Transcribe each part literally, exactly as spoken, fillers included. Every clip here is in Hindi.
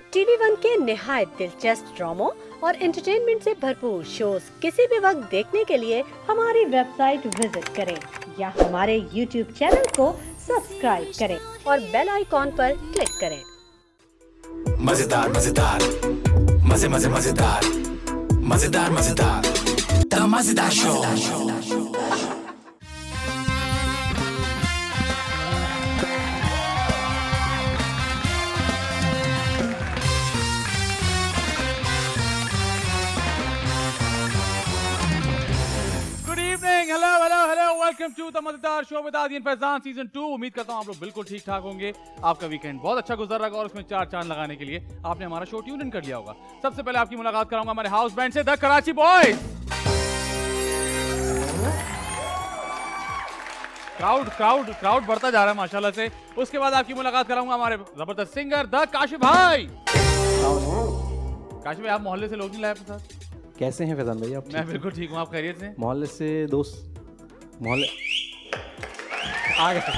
टीवी वन के निहायत दिलचस्प ड्रामों और एंटरटेनमेंट से भरपूर शोज किसी भी वक्त देखने के लिए हमारी वेबसाइट विजिट करें या हमारे यूट्यूब चैनल को सब्सक्राइब करें और बेल आइकॉन पर क्लिक करें। मजेदार मजेदार मजे मजे मजेदार मजेदार मजेदार द मजेदार show. Hello hello hello welcome to the मजेदार show with Adin Faizan season two. उम्मीद करता हूँ आप लोग बिल्कुल ठीक ठाक होंगे। आपका वीकेंड बहुत अच्छा गुजर रहा और उसमें चार चांद लगाने के लिए आपने हमारा शो ट्यून इन कर लिया होगा। सबसे पहले आपकी मुलाकात कराऊंगा हमारे हाउस बैंड से, the Karachi boys. Crowd crowd crowd बढ़ता जा रहा है माशाल्लाह से। उसके बाद आपकी मुलाकात कराऊंगा हमारे जबरदस्त सिंगर द काशिफ भाई। काशिफ भाई, आप मोहल्ले से लोग नहीं लाए अपने साथ? कैसे हैं फैजान भाई आप? मैं बिल्कुल ठीक हूँ, आप खैरियत से? मोहल्ले से दोस्त मोहल्ले आ गए।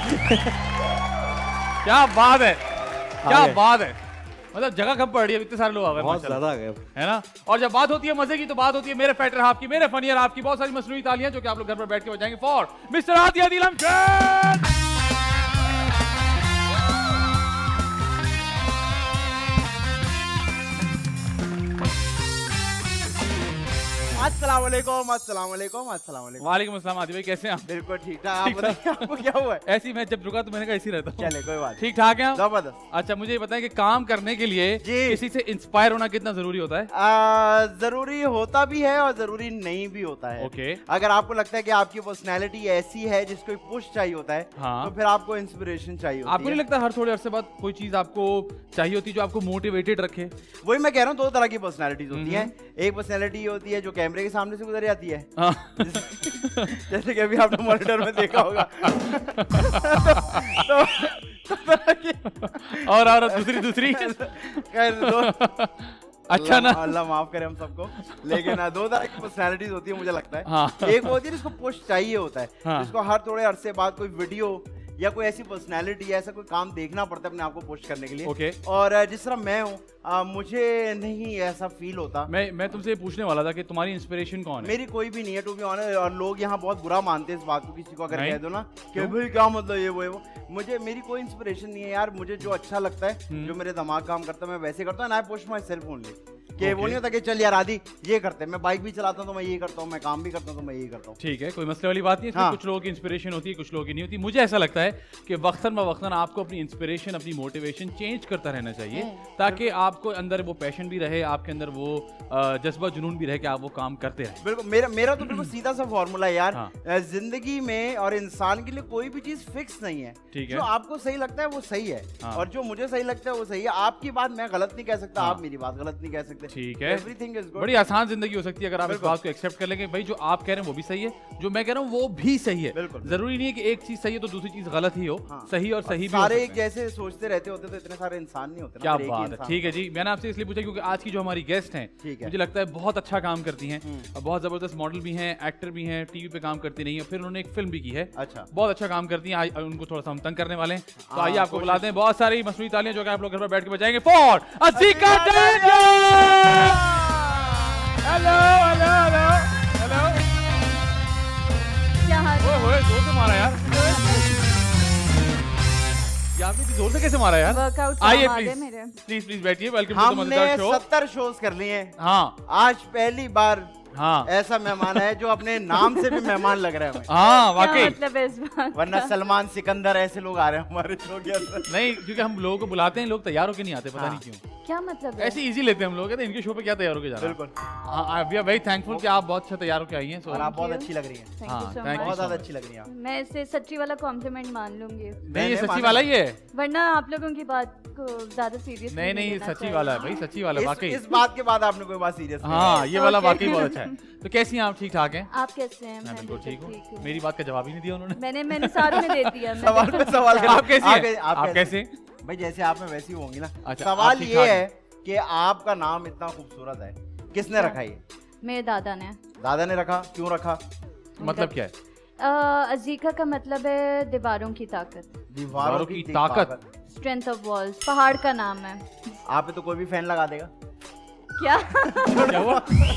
क्या बात है, क्या बात है। मतलब जगह कब पड़ रही है, इतने सारे लोग आ गए, बहुत ज्यादा आ गए है ना। और जब बात होती है मजे की तो बात होती है मेरे फैटर हाफ की, मेरे फनियर हाफ की। बहुत सारी मसनूई तालियां जो कि आप लोग घर पर बैठ के बजाएंगे फॉर मिस्टर आतिया दिलम शेख। अस्सलाम वालेकुम, अस्सलाम वालेकुम, अस्सलाम वालेकुम। वालेकुम अस्सलाम। आदि भाई कैसे हैं आप? बिल्कुल ठीक ठाक। आप बताइए आपको क्या हुआ है? ऐसी मैं जब रुका तो मैंने कहा ऐसी रहता हूं। चले कोई बात। ठीक ठाक है आप? जबरदस्त। अच्छा मुझे ये बताएं कि काम करने के लिए किसी से इंस्पायर होना कितना जरूरी होता है? आ, जरूरी होता भी है और जरूरी नहीं भी होता है। ओके। अगर आपको लगता है कि आपकी पर्सनैलिटी ऐसी है जिसको पुश चाहिए होता है, हाँ। तो फिर आपको इंस्पिरेशन चाहिए होती आपको नहीं लगता हर थोड़े अरसे बाद कोई चीज आपको चाहिए होती है जो आपको मोटिवेटेड रखे? वही मैं कह रहा हूँ, दो तरह की पर्सनैलिटीज होती है। एक पर्सनैलिटी होती है जो कैमरे के सामने से गुजर जाती है, जैसे कि अभी आपने मॉनिटर में देखा होगा। तो, तो, और और दूसरी दूसरी अच्छा ना, अल्लाह माफ करे हम सबको। लेकिन दो तरह की पर्सनैलिटीज होती है मुझे लगता है। हाँ। एक होती है जिसको पुश चाहिए होता है, हाँ। जिसको हर थोड़े अरसे बाद कोई वीडियो या कोई ऐसी पर्सनैलिटी या ऐसा कोई काम देखना पड़ता है अपने आप को पुश करने के लिए। ओके। और जिस तरह मैं हूँ, मुझे नहीं ऐसा फील होता। मैं मैं तुमसे पूछने वाला था कि तुम्हारी इंस्पिरेशन कौन है? मेरी कोई भी नहीं है टू बी ऑनेस्ट। और लोग यहाँ बहुत बुरा मानते हैं इस बात को, किसी को अगर नहीं? कह दो ना कि भाई क्या मतलब ये वो है वो। मुझे मेरी कोई इंस्पिरेशन नहीं है यार। मुझे जो अच्छा लगता है, जो मेरे दिमाग काम करता है, मैं वैसे करता हूँ। I push myself only. कि वो नहीं होता कि चल यार आदि ये करते हैं, मैं बाइक भी चलाता हूँ तो मैं ये करता हूँ, मैं काम भी करता हूँ तो मैं ये करता हूँ। ठीक है, कोई मसले वाली बात नहीं है। हाँ। कुछ लोगों की इंस्पिरेशन होती है, कुछ लोगों की नहीं होती। मुझे ऐसा लगता है कि वक्तन ब वक्तन आपको अपनी इंस्पिरेशन, अपनी मोटिवेशन चेंज करता रहना चाहिए, ताकि आपको अंदर वो पैशन भी रहे, आपके अंदर वो जज्बा जुनून भी रहे कि आप वो काम करते रहे। बिल्कुल। मेरा मेरा तो बिल्कुल सीधा सा फॉर्मूला है यार। हाँ। जिंदगी में और इंसान के लिए कोई भी चीज फिक्स नहीं है। ठीक है। जो आपको सही लगता है वो सही है। हाँ। और जो मुझे सही लगता है वो सही है। आपकी बात मैं गलत नहीं कह सकता। हाँ। आप मेरी बात गलत नहीं कह सकते। ठीक है। Everything is good. बड़ी आसान जिंदगी हो सकती है अगर आप इस बात को एक्सेप्ट कर लेंगे। भाई जो आप कह रहे हैं वो भी सही है, जो मैं कह रहा हूँ वो भी सही है। जरूरी नहीं है कि एक चीज सही है तो दूसरी चीज गलत ही हो। हाँ। सही और सही भी सारे एक जैसे सोचते रहते होते तो इतने सारे इंसान नहीं होते। क्या बात है। ठीक है जी, मैंने आपसे इसलिए पूछा क्योंकि आज की जो हमारी गेस्ट हैं मुझे लगता है बहुत अच्छा काम करती हैं, बहुत जबरदस्त मॉडल भी हैं, एक्टर भी हैं, टीवी पे काम करती नहीं है, फिर उन्होंने एक फिल्म भी की है। अच्छा। बहुत अच्छा काम करती हैं। उनको थोड़ा सा हम तंग करने वाले हैं, तो आइए आपको बुलाते हैं। बहुत सारी मसनूई तालियां जो कि आप लोग घर पर बैठ के बजाएंगे for Azekah Daniel. Hello hello hello hello. क्या हाल है? ओए ओए जोर से मारा यार। ये आपने जोर से कैसे मारा यार? वर्कआउट आइए आ गए प्लीज मेरे। प्लीज प्लीज बैठिए। वेलकम टू द मजेदार शो। हमने सत्तर शोज कर लिए हैं। हाँ। आज पहली बार हाँ ऐसा मेहमान है जो अपने नाम से भी मेहमान लग रहे हैं। हाँ वाकई। मतलब इस बात वरना सलमान सिकंदर ऐसे लोग आ रहे हैं हमारे शो के अंदर। नहीं, क्योंकि हम लोगों को बुलाते हैं, लोग तैयार होके नहीं आते, पता हाँ। नहीं क्यों। क्या मतलब है? ऐसे इजी लेते हैं हम लोग, कहते हैं इनके शो पे क्या तैयार होके जाना। बिल्कुल। हाँ, वी आर वेरी थैंकफुल कि आप बहुत अच्छा तैयार होके आई हैं। और आप बहुत अच्छी लग रही हैं। Thank हाँ, you so thank you much। बहुत ज्यादा अच्छी लग रही हैं। मैं इसे सच्ची वाला कॉम्प्लीमेंट मान लूंगी, नहीं ये सच्ची वाला ही है। वरना आप लोगों की बात को ज्यादा सीरियस नहीं नहीं सच्ची वाला है भाई, सच्ची वाला वाकई। इस बात के बाद आपने कोई बात सीरियस हाँ ये वाला वाकई बहुत अच्छा है। तो कैसी हैं आप? ठीक ठाक हैं? आप कैसे हैं? मैं बिल्कुल ठीक हूँ। मेरी बात का जवाब ही नहीं दिया उन्होंने। मैंने मैंने सारों में दे दिया। सवाल पे सवाल। आप कैसी हैं? आप कैसे? भाई जैसे आप में वैसी होंगी ना। अच्छा, सवाल ये है कि आपका नाम इतना खूबसूरत है, किसने रखा ये? मेरे दादा ने। दादा ने रखा? क्यों रखा? मतलब क्या है? अज़ीका का मतलब है दीवारों की ताकत। दीवारों की ताकत। स्ट्रेंथ ऑफ वॉल्स पहाड़ का नाम है। आप पे तो कोई भी फैन लगा देगा। क्या क्या हुआ?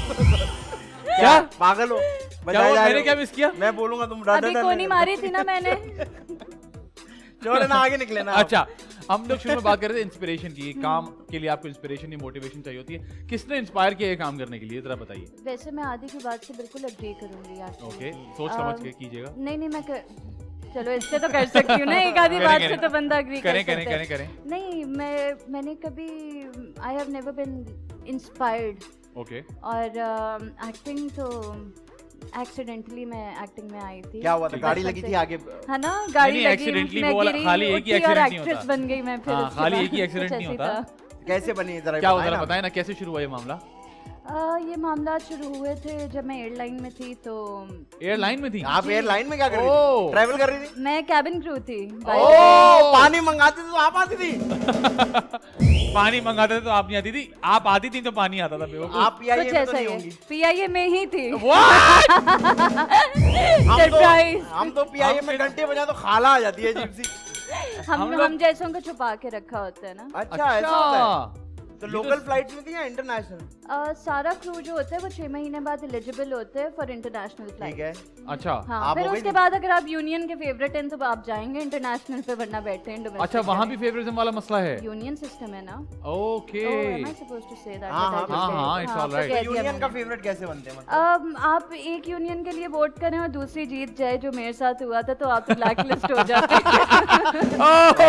क्या पागल हो? क्या हुआ? मैंने क्या मिस किया? मैं बोलूंगा तुम अभी कोनी मारी थी ना मैंने। छोड़े ना, आगे निकले ना। अच्छा, हम लोग शुरू में बात कर रहे थे इंस्पिरेशन की। काम के लिए आपको इंस्पिरेशन या मोटिवेशन चाहिए होती है। किसने इंस्पायर किया ये काम करने के लिए, जरा बताइए। वैसे मैं आदि की बात से बिल्कुल अग्री करूंगी यार। ओके, सोच समझ के कीजिएगा। नहीं नहीं मैं कर... चलो इससे तो कर सकती हूँ ना, एक आधी बात से तो बंदा अग्री कर करें सकता करें है। करें करें। नहीं मैं मैंने कभी I have never been inspired. Okay, और एक्टिंग तो एक्सीडेंटली मैं एक्टिंग में आई थी। क्या हुआ था? गाड़ी लगी थी आगे? है ना, गाड़ी नहीं, लगी, accidentally मैं वो वाला गिरी, खाली एक ही उठी और accident नहीं एक्ट्रेस होता। बन गई मैं फिर हाँ, उसके खाली बाद। एक ही accident कुछ नहीं ऐसे होता। था। कैसे बनी जरा क्या हुआ बताएं जरा ना। बताएं ना, कैसे शुरू हुआ ये मामला? आ, ये मामला शुरू हुए थे जब मैं एयरलाइन में थी। तो एयरलाइन में थी आप एयरलाइन में क्या कर रही ओह। थी? ट्रैवल कर रही थी? मैं कैबिन क्रू थी। ओ, पानी मंगाती थी तो आप आती थी? पानी मंगाते थे तो आप नहीं आती थी? आप आती थी तो पानी आता था बेवकूफ। आप पीआईए कुछ में तो ऐसा नहीं ही होंगी। पीआईए में ही थी। What? हम तो सरप्राइज। हम तो पीआईए में घंटे बजा तो खाला आ जाती है अजीब सी। हम हम हम, लोग- जैसों को छुपा के रखा होता है ना। अच्छा, ऐसा होता है। तो लोकल फ्लाइट्स में थी या इंटरनेशनल? आ, सारा क्रू जो होता है वो छह महीने बाद एलिजिबल होते हैं फॉर इंटरनेशनल ठीक फ्लाइट। है। अच्छा हाँ, आप फिर हो गई उसके थी? बाद अगर आप यूनियन के फेवरेट हैं तो आप जाएंगे इंटरनेशनल पे, वरना बैठे हैं domestic अच्छा, वहाँ में। भी फेवरेटिज्म वाला मसला है। यूनियन सिस्टम है ना। Okay, Oh, am I supposed to say that? हाँ, But I हाँ, just हाँ, said. हाँ, it's all तो right. कह दिया यूनियन का मैंने। फेवरेट कैसे बनते हैं मतलब? अब आप एक यूनियन के लिए वोट करें और दूसरी जीत जाए, जो मेरे साथ हुआ था, तो आप ब्लैक लिस्ट हो जाते हैं।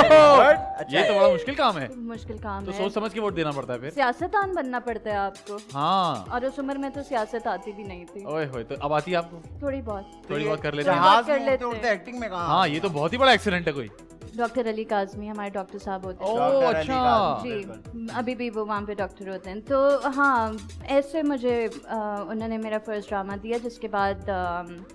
ये तो बड़ा मुश्किल काम है। मुश्किल काम तो है। सोच समझ के वोट देना पड़ता है फिर। सियासतदान बनना पड़ता है आपको। हाँ, और उस उम्र में तो सियासत आती भी नहीं थी। ओए होए, तो अब आती है आपको? थोड़ी बहुत। थोड़ी बहुत कर लेते हैं। जहाज कर में लेते उड़ते उड़ते हैं। एक्टिंग में कहाँ? हाँ, ये तो बहुत ही बड़ा एक्सीडेंट है कोई। डॉक्टर अली काजमी हमारे डॉक्टर साहब होते हैं। ओह, डॉक्टर अली अच्छा। काज़मी, जी, बिल्कुल। अभी भी वो वहाँ पे डॉक्टर होते हैं। तो हाँ, ऐसे मुझे आ, उन्होंने मेरा फर्स्ट ड्रामा दिया, जिसके बाद आ,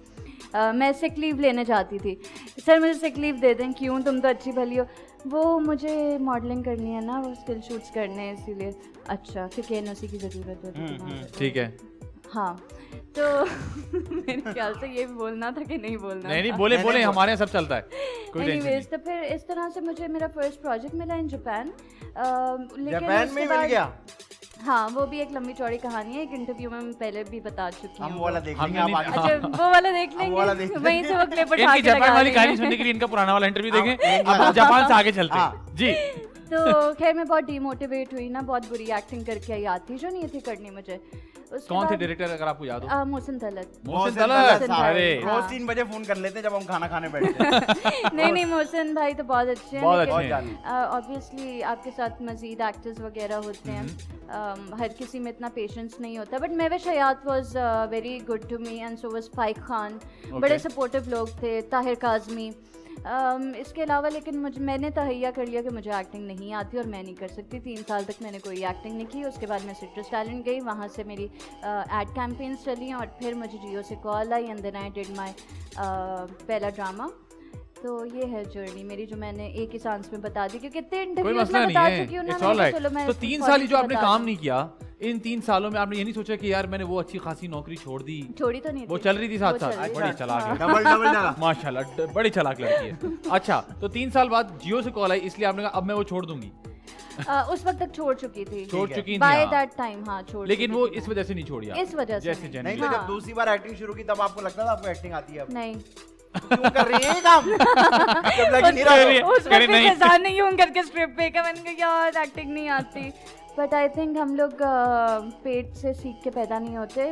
आ, मैं सिक लीव लेने जाती थी। सर मुझे सिक लीव दे दें। क्यों, तुम तो अच्छी भली हो। वो मुझे मॉडलिंग करनी है ना, वो स्किल शूट्स करने हैं, इसीलिए। अच्छा, क्योंकि एनओसी की ज़रूरत होती है वहाँ पे। ठीक है। हाँ, तो मेरे ख्याल से ये भी बोलना था कि नहीं बोलना नहीं नहीं था। बोले बोले, हमारे यहाँ सब चलता है, कोई टेंशन नहीं। एनीवेज, तो फिर इस तरह से मुझे मेरा फर्स्ट प्रोजेक्ट मिला इन जापान। लेकिन जापान उसके में ही मिल बाद- गया? हाँ, वो भी एक लंबी चौड़ी कहानी है, एक इंटरव्यू में मैं पहले भी बता चुकी हम हूँ। वो वाला देख हमने लेंगे, आप नहीं- आगे। अच्छा, वो वाला देख वो वाला लेंगे, देख वहीं से वो क्लिप उठा इनकी के जापान लगा वाली कहानी लेंगे। सुनने के लिए इनका पुराना वाला इंटरव्यू देखें। एक अब हम जापान से आगे चलते हैं हाँ। जी। तो खैर मैं बहुत डिमोटिवेट हुई ना, बहुत बुरी एक्टिंग करके आई, आती जो नहीं थी करनी मुझे। उसके कौन थे बाद- डायरेक्टर, अगर आपको याद हो? आ, मोहसिन तलत। मोहसिन मोहसिन तलत। तलत साहब। अरे हाँ। रोज तीन बजे फोन कर लेते हैं जब हम खाना खाने बैठते हैं। नहीं नहीं, मोहसिन भाई तो बहुत अच्छे हैं। बहुत लेकिन, अच्छे हैं। ऑब्वियसली आपके साथ मजीद एक्टर्स वगैरह होते हैं। um, हर किसी में इतना पेशेंस नहीं होता, but Mehwish Hayat was very good to me and so was Faiq Khan. बड़े सपोर्टिव लोग थे, ताहिर काजमी। um, इसके अलावा लेकिन मुझे मैंने तहैया कर लिया कि मुझे एक्टिंग नहीं आती और मैं नहीं कर सकती। तीन साल तक मैंने कोई एक्टिंग नहीं की। उसके बाद मैं सिट्रस टैलेंट गई, वहाँ से मेरी एड कैंपेन्स चली और फिर मुझे जियो से कॉल आई and then I did my पहला ड्रामा। तो ये है जर्नी मेरी, जो मैंने एक ही सांस में बता दी, क्योंकि इतने कोई इंटरव्यूज मसला में नहीं बता है, चुकी हूँ ना इट्स मैं, ऑल तो राइट। चलो मैं तो तीन फौरन साल ही जो से आपने बता काम दूँ। नहीं किया, इन तीन सालों में आपने ये नहीं सोचा कि यार मैंने वो अच्छी खासी नौकरी छोड़ दी? छोड़ी तो नहीं वो थी। चल रही थी साथ वो साथ। चल रही बड़ी थी। चालाक है। डबल डबल जगह। माशाल्लाह, ड- बड़ी चालाक लड़की है। अच्छा, तो तीन साल बाद जियो से कॉल आई, इसलिए आपने कहा अब मैं वो छोड़ दूंगी। आ, उस वक्त तक छोड़ चुकी थी। छोड़ चुकी थी, बाय हाँ। दैट टाइम, हाँ छोड़ लेकिन चुकी वो थी इस मैं। वजह से नहीं छोड़ी आप। इस वजह से जैसे नहीं। जनरली। नहीं तो हाँ। जब दूसरी बार एक्टिंग शुरू की तब आपको लगता था आपको एक्टिंग आती है अब? नहीं, क्यों कर रही है ये काम? जब लग नहीं रहा कह रही है। तो- उस करी वक्त नहीं। फैजान ने यूं करके स्क्रिप्ट पे का, मैंने कहा यार एक्टिंग नहीं आती। बट आई थिंक हम लोग आ, पेट से सीख के पैदा नहीं होते,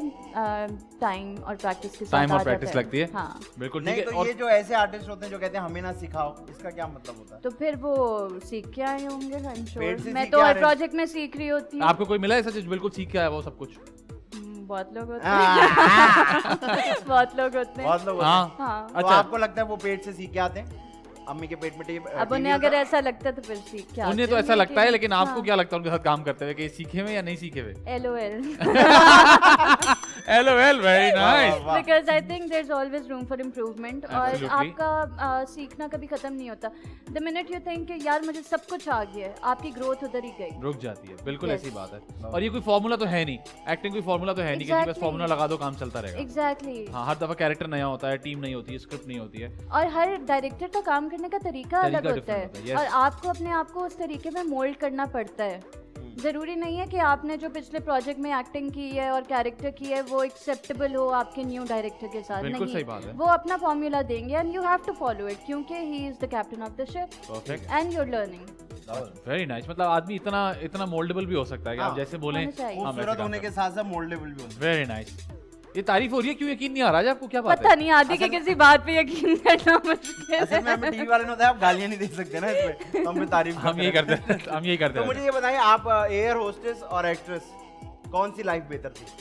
टाइम और प्रैक्टिस के साथ टाइम और आ प्रैक्टिस जाता है। लगती है। हाँ, बिल्कुल ठीक नहीं है। तो और ये जो ऐसे आर्टिस्ट होते हैं जो कहते हैं हमें ना सिखाओ, इसका क्या मतलब होता है? तो फिर वो सीख के आए होंगे, आई एम पेट श्योर। से मैं सीख तो के आ हर रहे हैं। प्रोजेक्ट में सीख रही होती हूँ। आपको कोई मिला ऐसा जो बिल्कुल सीख के आया वो सब कुछ? हम्म, बहुत लोग होते हाँ। हैं। बहुत लोग होते हैं। बहुत लोग होते हाँ। हैं। हाँ, तो अच्छा, आपको लगता है वो पेट से सीख के आते हैं? अम्मी के पेट में टी- अब टीवी उन्हें होता अगर है? ऐसा लगता है तो फिर सीख के आते उन्हें तो ऐसा होंगे, लगता है, लेकिन आपको हाँ। क्या लगता है उनके साथ काम करते हुए कि सीखे हुए या नहीं सीखे हुए? एलओएल। LOL, very nice. वाह। Because I think there is always room for improvement. और Absolutely. आपका आ, सीखना कभी खत्म नहीं होता। द मिनट यू थिंक कि यार मुझे सब कुछ आ गया है, आपकी ग्रोथ उधर ही गई। रुक जाती है, बिल्कुल Yes. ऐसी बात है। और ये कोई फॉर्मूला तो है नहीं, एक्टिंग कोई फॉर्मूला तो है नहीं कि जी बस Exactly. फॉर्मूला लगा दो काम चलता रहेगा। एग्जैक्टली। हाँ, हर दफा कैरेक्टर नया होता है, टीम नहीं होती है, स्क्रिप्ट नहीं होती है। और हर डायरेक्टर का काम करने देखने का तरीका अलग होता है और आपको अपने आप को उस तरीके में मोल्ड करना पड़ता है। ज़रूरी नहीं है कि आपने जो पिछले प्रोजेक्ट में एक्टिंग की है और कैरेक्टर की है वो एक्सेप्टेबल हो आपके न्यू डायरेक्टर के साथ। बिल्कुल नहीं, सही बात है। वो अपना फॉर्मूला देंगे and you have to follow it क्योंकि he is the captain of the ship. Perfect. And you are learning. Very nice. मतलब आदमी इतना इतना मोल्डेबल भी हो सकता है कि आप जैसे बोलें खूबसूरत होने के साथ साथ मोल्डेबल भी होता है। Very nice. ये तारीफ हो रही है, क्यों यकीन नहीं आ रहा है आपको? क्या बात है? पता नहीं, आदि के किसी बात पे यकीन करना मुश्किल है। असल में हमें टीवी वाले ने बताया आप गालियां नहीं दे सकते ना इसमें, तो हम तारीफ हम यही करते हैं हम यही करते हैं। हैं। तो मुझे ये बताइए, आप एयर होस्टेस और एक्ट्रेस कौन सी लाइफ बेहतर थी?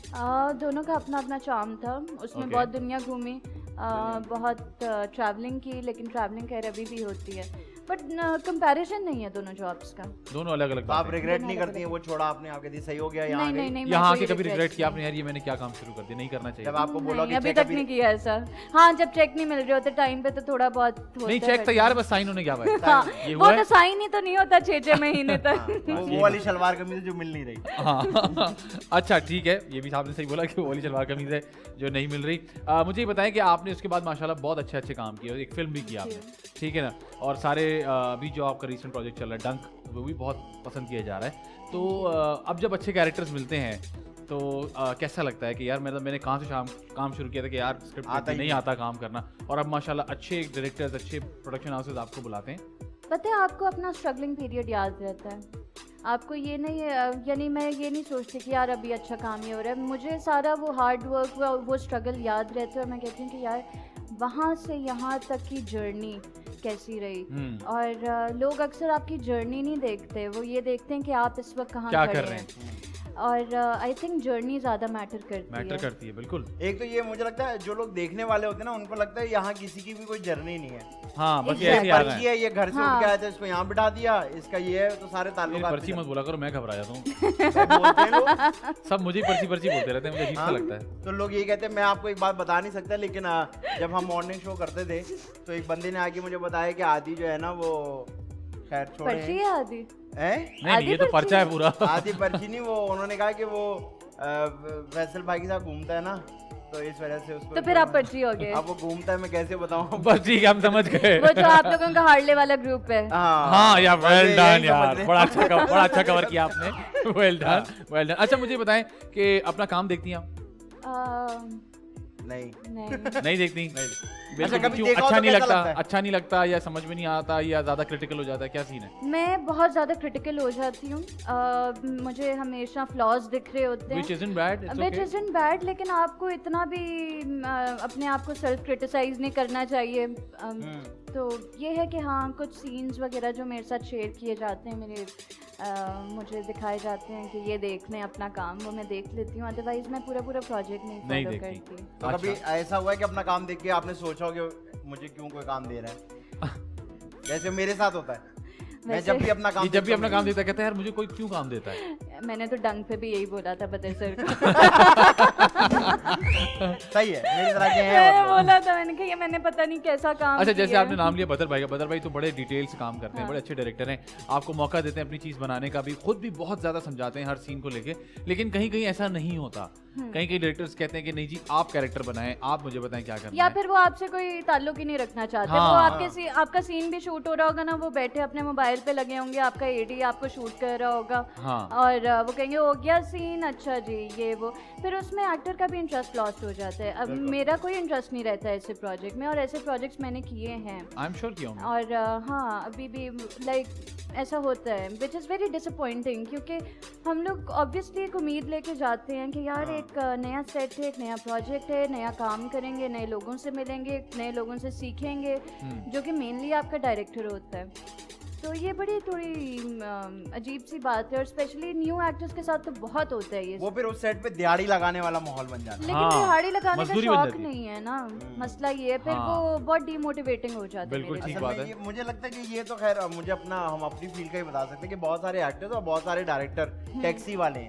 आ, दोनों का अपना अपना चार्म था। उसमें Okay. बहुत दुनिया घूमी, आ, बहुत ट्रैवलिंग की, लेकिन ट्रैवलिंग खैर अभी भी होती है, बट कंपैरिजन नहीं है दोनों जॉब्स का। दोनों अलग अलग। तो आप रिग्रेट नहीं करती हैं वो छोड़ा आपने, आप कहती सही हो गया यहाँ नहीं नहीं नहीं, यहाँ आके कभी रिग्रेट किया आपने, यार ये मैंने क्या काम शुरू कर दिया, नहीं करना चाहिए? जब आपको बोला कि अभी तक नहीं किया ऐसा। हाँ, जब चेक नहीं मिल रहे होते टाइम पे तो थोड़ा बहुत होता नहीं, चेक तो यार बस साइन होने क्या भाई। हाँ, ये वो तो साइन ही तो नहीं होता छह छह महीने तक। वो वो वाली शलवार कमीज जो मिल नहीं रही। हाँ अच्छा ठीक है, ये भी आपने सही बोला कि वो वाली शलवार कमीज है जो नहीं मिल रही। आ, मुझे ये बताएं कि आपने उसके बाद माशाल्लाह बहुत अच्छे अच्छे काम किए, एक फिल्म भी की आपने, ठीक है ना, और सारे अभी जो आपका रिसेंट प्रोजेक्ट चल रहा है डंक, वो भी बहुत पसंद किया जा रहा है। तो अब जब अच्छे कैरेक्टर्स मिलते हैं तो आ, कैसा लगता है कि यार मतलब मैंने कहाँ से शाम काम शुरू किया था कि यार स्क्रिप्ट नहीं आता काम करना, और अब माशाल्लाह अच्छे डायरेक्टर्स अच्छे प्रोडक्शन हाउसेस आपको बुलाते हैं? पता है, आपको अपना स्ट्रगलिंग पीरियड याद रहता है। आपको ये नहीं, यानी मैं ये नहीं सोचती कि यार अभी अच्छा काम ही हो रहा है, मुझे सारा वो हार्ड वर्क वो, वो स्ट्रगल याद रहता है और मैं कहती हूँ कि यार वहाँ से यहाँ तक की जर्नी कैसी रही। और uh, लोग अक्सर आपकी जर्नी नहीं देखते, वो ये देखते हैं कि आप इस वक्त कहाँ क्या खड़े कर रहे हैं, और आई थिंक जर्नी ज़्यादा मैटर करती मैटर है करती है। बिल्कुल। एक तो ये मुझे लगता है जो लोग देखने वाले होते हैं ना उनको लगता है यहाँ किसी की भी कोई जर्नी नहीं है। हाँ बस ये ऐसे ही आ रहा पर्ची है। है, ये घर से हाँ। उठ के आया था, इसको यहाँ बिठा दिया, इसका ये है, तो सारे ये ताल्लुकात पर्ची मत बोला करो, मैं घबरा जाता हूँ। बोलते हैं लोग। सब मुझे पर्ची पर्ची बोलते रहते हैं, मुझे अजीब सा हाँ, लगता है। तो लोग ये कहते हैं, मैं आपको एक बात बता नहीं सकता, लेकिन आ, जब हम मॉर्निंग शो करते थे तो एक बंदे ने आके मुझे बताया कि आदि जो है ना वो खैर छोड़े पर्ची है आदि हैं? नहीं नहीं, ये तो पर्चा है पूरा। आदि पर्ची नहीं, वो उन्होंने कहा कि वो फैसल भाई के साथ घूमता है ना, तो इस वजह से उसको तो फिर आप पर्ची हो गए। अब वो घूमता है, मैं कैसे बताऊं? बस ठीक है, हम समझ गए। वो जो आप लोगों का हार्ले वाला ग्रुप है। हाँ यार, वेल यही डन समझ यार, रहे। बड़ा अच्छा कवर, बड़ा अच्छा कवर किया आपने। Well done well done. अच्छा मुझे बताएं कि अपना काम देखती हैं आप? आ, नहीं नहीं नहीं देखती? अच्छा, बिल्कुल। कभी क्यों? देखा हो अच्छा तो नहीं कैसा लगता? लगता है? अच्छा नहीं लगता, या समझ में नहीं आता, या ज्यादा क्रिटिकल हो जाता है, क्या सीन है? मैं बहुत ज़्यादा क्रिटिकल हो जाती हूँ। uh, मुझे हमेशा फ्लॉज दिख रहे होते हैं, Which isn't bad, it's Which okay. isn't bad, लेकिन आपको इतना भी uh, अपने आप को सेल्फ क्रिटिसाइज नहीं करना चाहिए। um, तो ये है कि हाँ, कुछ सीन्स वगैरह जो मेरे साथ शेयर किए जाते हैं, मेरे uh, मुझे दिखाए जाते हैं कि ये देख लें अपना काम, वो मैं देख लेती हूँ, अदरवाइज मैं पूरा पूरा प्रोजेक्ट नहीं नहीं फॉलो देखती। करती। तो कभी ऐसा हुआ है कि अपना काम देख के आपने सोचा हो कि मुझे क्यों कोई काम दे रहा है? जैसे मेरे साथ होता है, मैं वैसे- जब भी अपना काम ये जब भी देखता अपना हूँ, काम देता है कहता है यार मुझे कोई क्यों काम देता है? मैंने तो डंग पे भी यही बोला था बदर सर को। सही है, मेरी तरह के हैं मैंने और लोग। बोला था, मैंने कहा ये मैंने पता नहीं कैसा काम अच्छा जैसे किया आपने नाम लिया बदर भाई का, बदर भाई तो बड़े डिटेल से काम करते हैं, हाँ। बड़े अच्छे डायरेक्टर हैं, आपको मौका देते हैं अपनी चीज़ बनाने का भी, खुद भी बहुत ज़्यादा समझाते हैं हर सीन को लेके, लेकिन कहीं कहीं ऐसा नहीं होता। कहीं कहीं डायरेक्टर्स कहते हैं कि नहीं जी आप कैरेक्टर बनाएं, आप मुझे बताएं क्या करना या है। फिर वो आपसे कोई ताल्लुक ही नहीं रखना चाहते। हाँ, वो हाँ। आपके सी, आपका सीन भी शूट हो रहा होगा ना, वो बैठे अपने मोबाइल पे लगे होंगे, आपका एडी आपको शूट कर रहा होगा, हाँ। और अ, वो कहेंगे हो गया सीन, अच्छा जी ये वो, फिर उसमें एक्टर का भी इंटरेस्ट लॉस्ट हो जाता है। अब मेरा कोई इंटरेस्ट नहीं रहता है ऐसे प्रोजेक्ट में, और ऐसे प्रोजेक्ट्स मैंने किए हैं, आई एम श्योर किया हूँ। और अ, हाँ अभी भी लाइक ऐसा होता है, विच इज़ वेरी डिसअपॉइंटिंग, क्योंकि हम लोग ऑब्वियसली एक उम्मीद लेके जाते हैं कि यार एक अ, नया सेट है, एक नया प्रोजेक्ट है, नया काम करेंगे, नए लोगों से मिलेंगे, नए लोगों से सीखेंगे, जो कि मेनली आपका डायरेक्टर होता है। तो ये बड़ी थोड़ी अम, अजीब सी बात है, और स्पेशली न्यू एक्टर्स के साथ तो बहुत होता है ये। वो फिर उस सेट पे दिहाड़ी लगाने वाला माहौल बन जाता है। लेकिन हाँ, दिहाड़ी लगाने का मजदूरी बन शौक जाती है। नहीं है ना, मसला ये है, फिर हाँ। वो बहुत डीमोटिवेटिंग हो जाता है बिल्कुल मेरे ठीक असल बात में है। ये मुझे लगता है कि ये तो खैर मुझे अपना हम अपनी फील्ड का ही बता सकते हैं कि बहुत सारे एक्टर्स और बहुत सारे डायरेक्टर टैक्सी वाले हैं,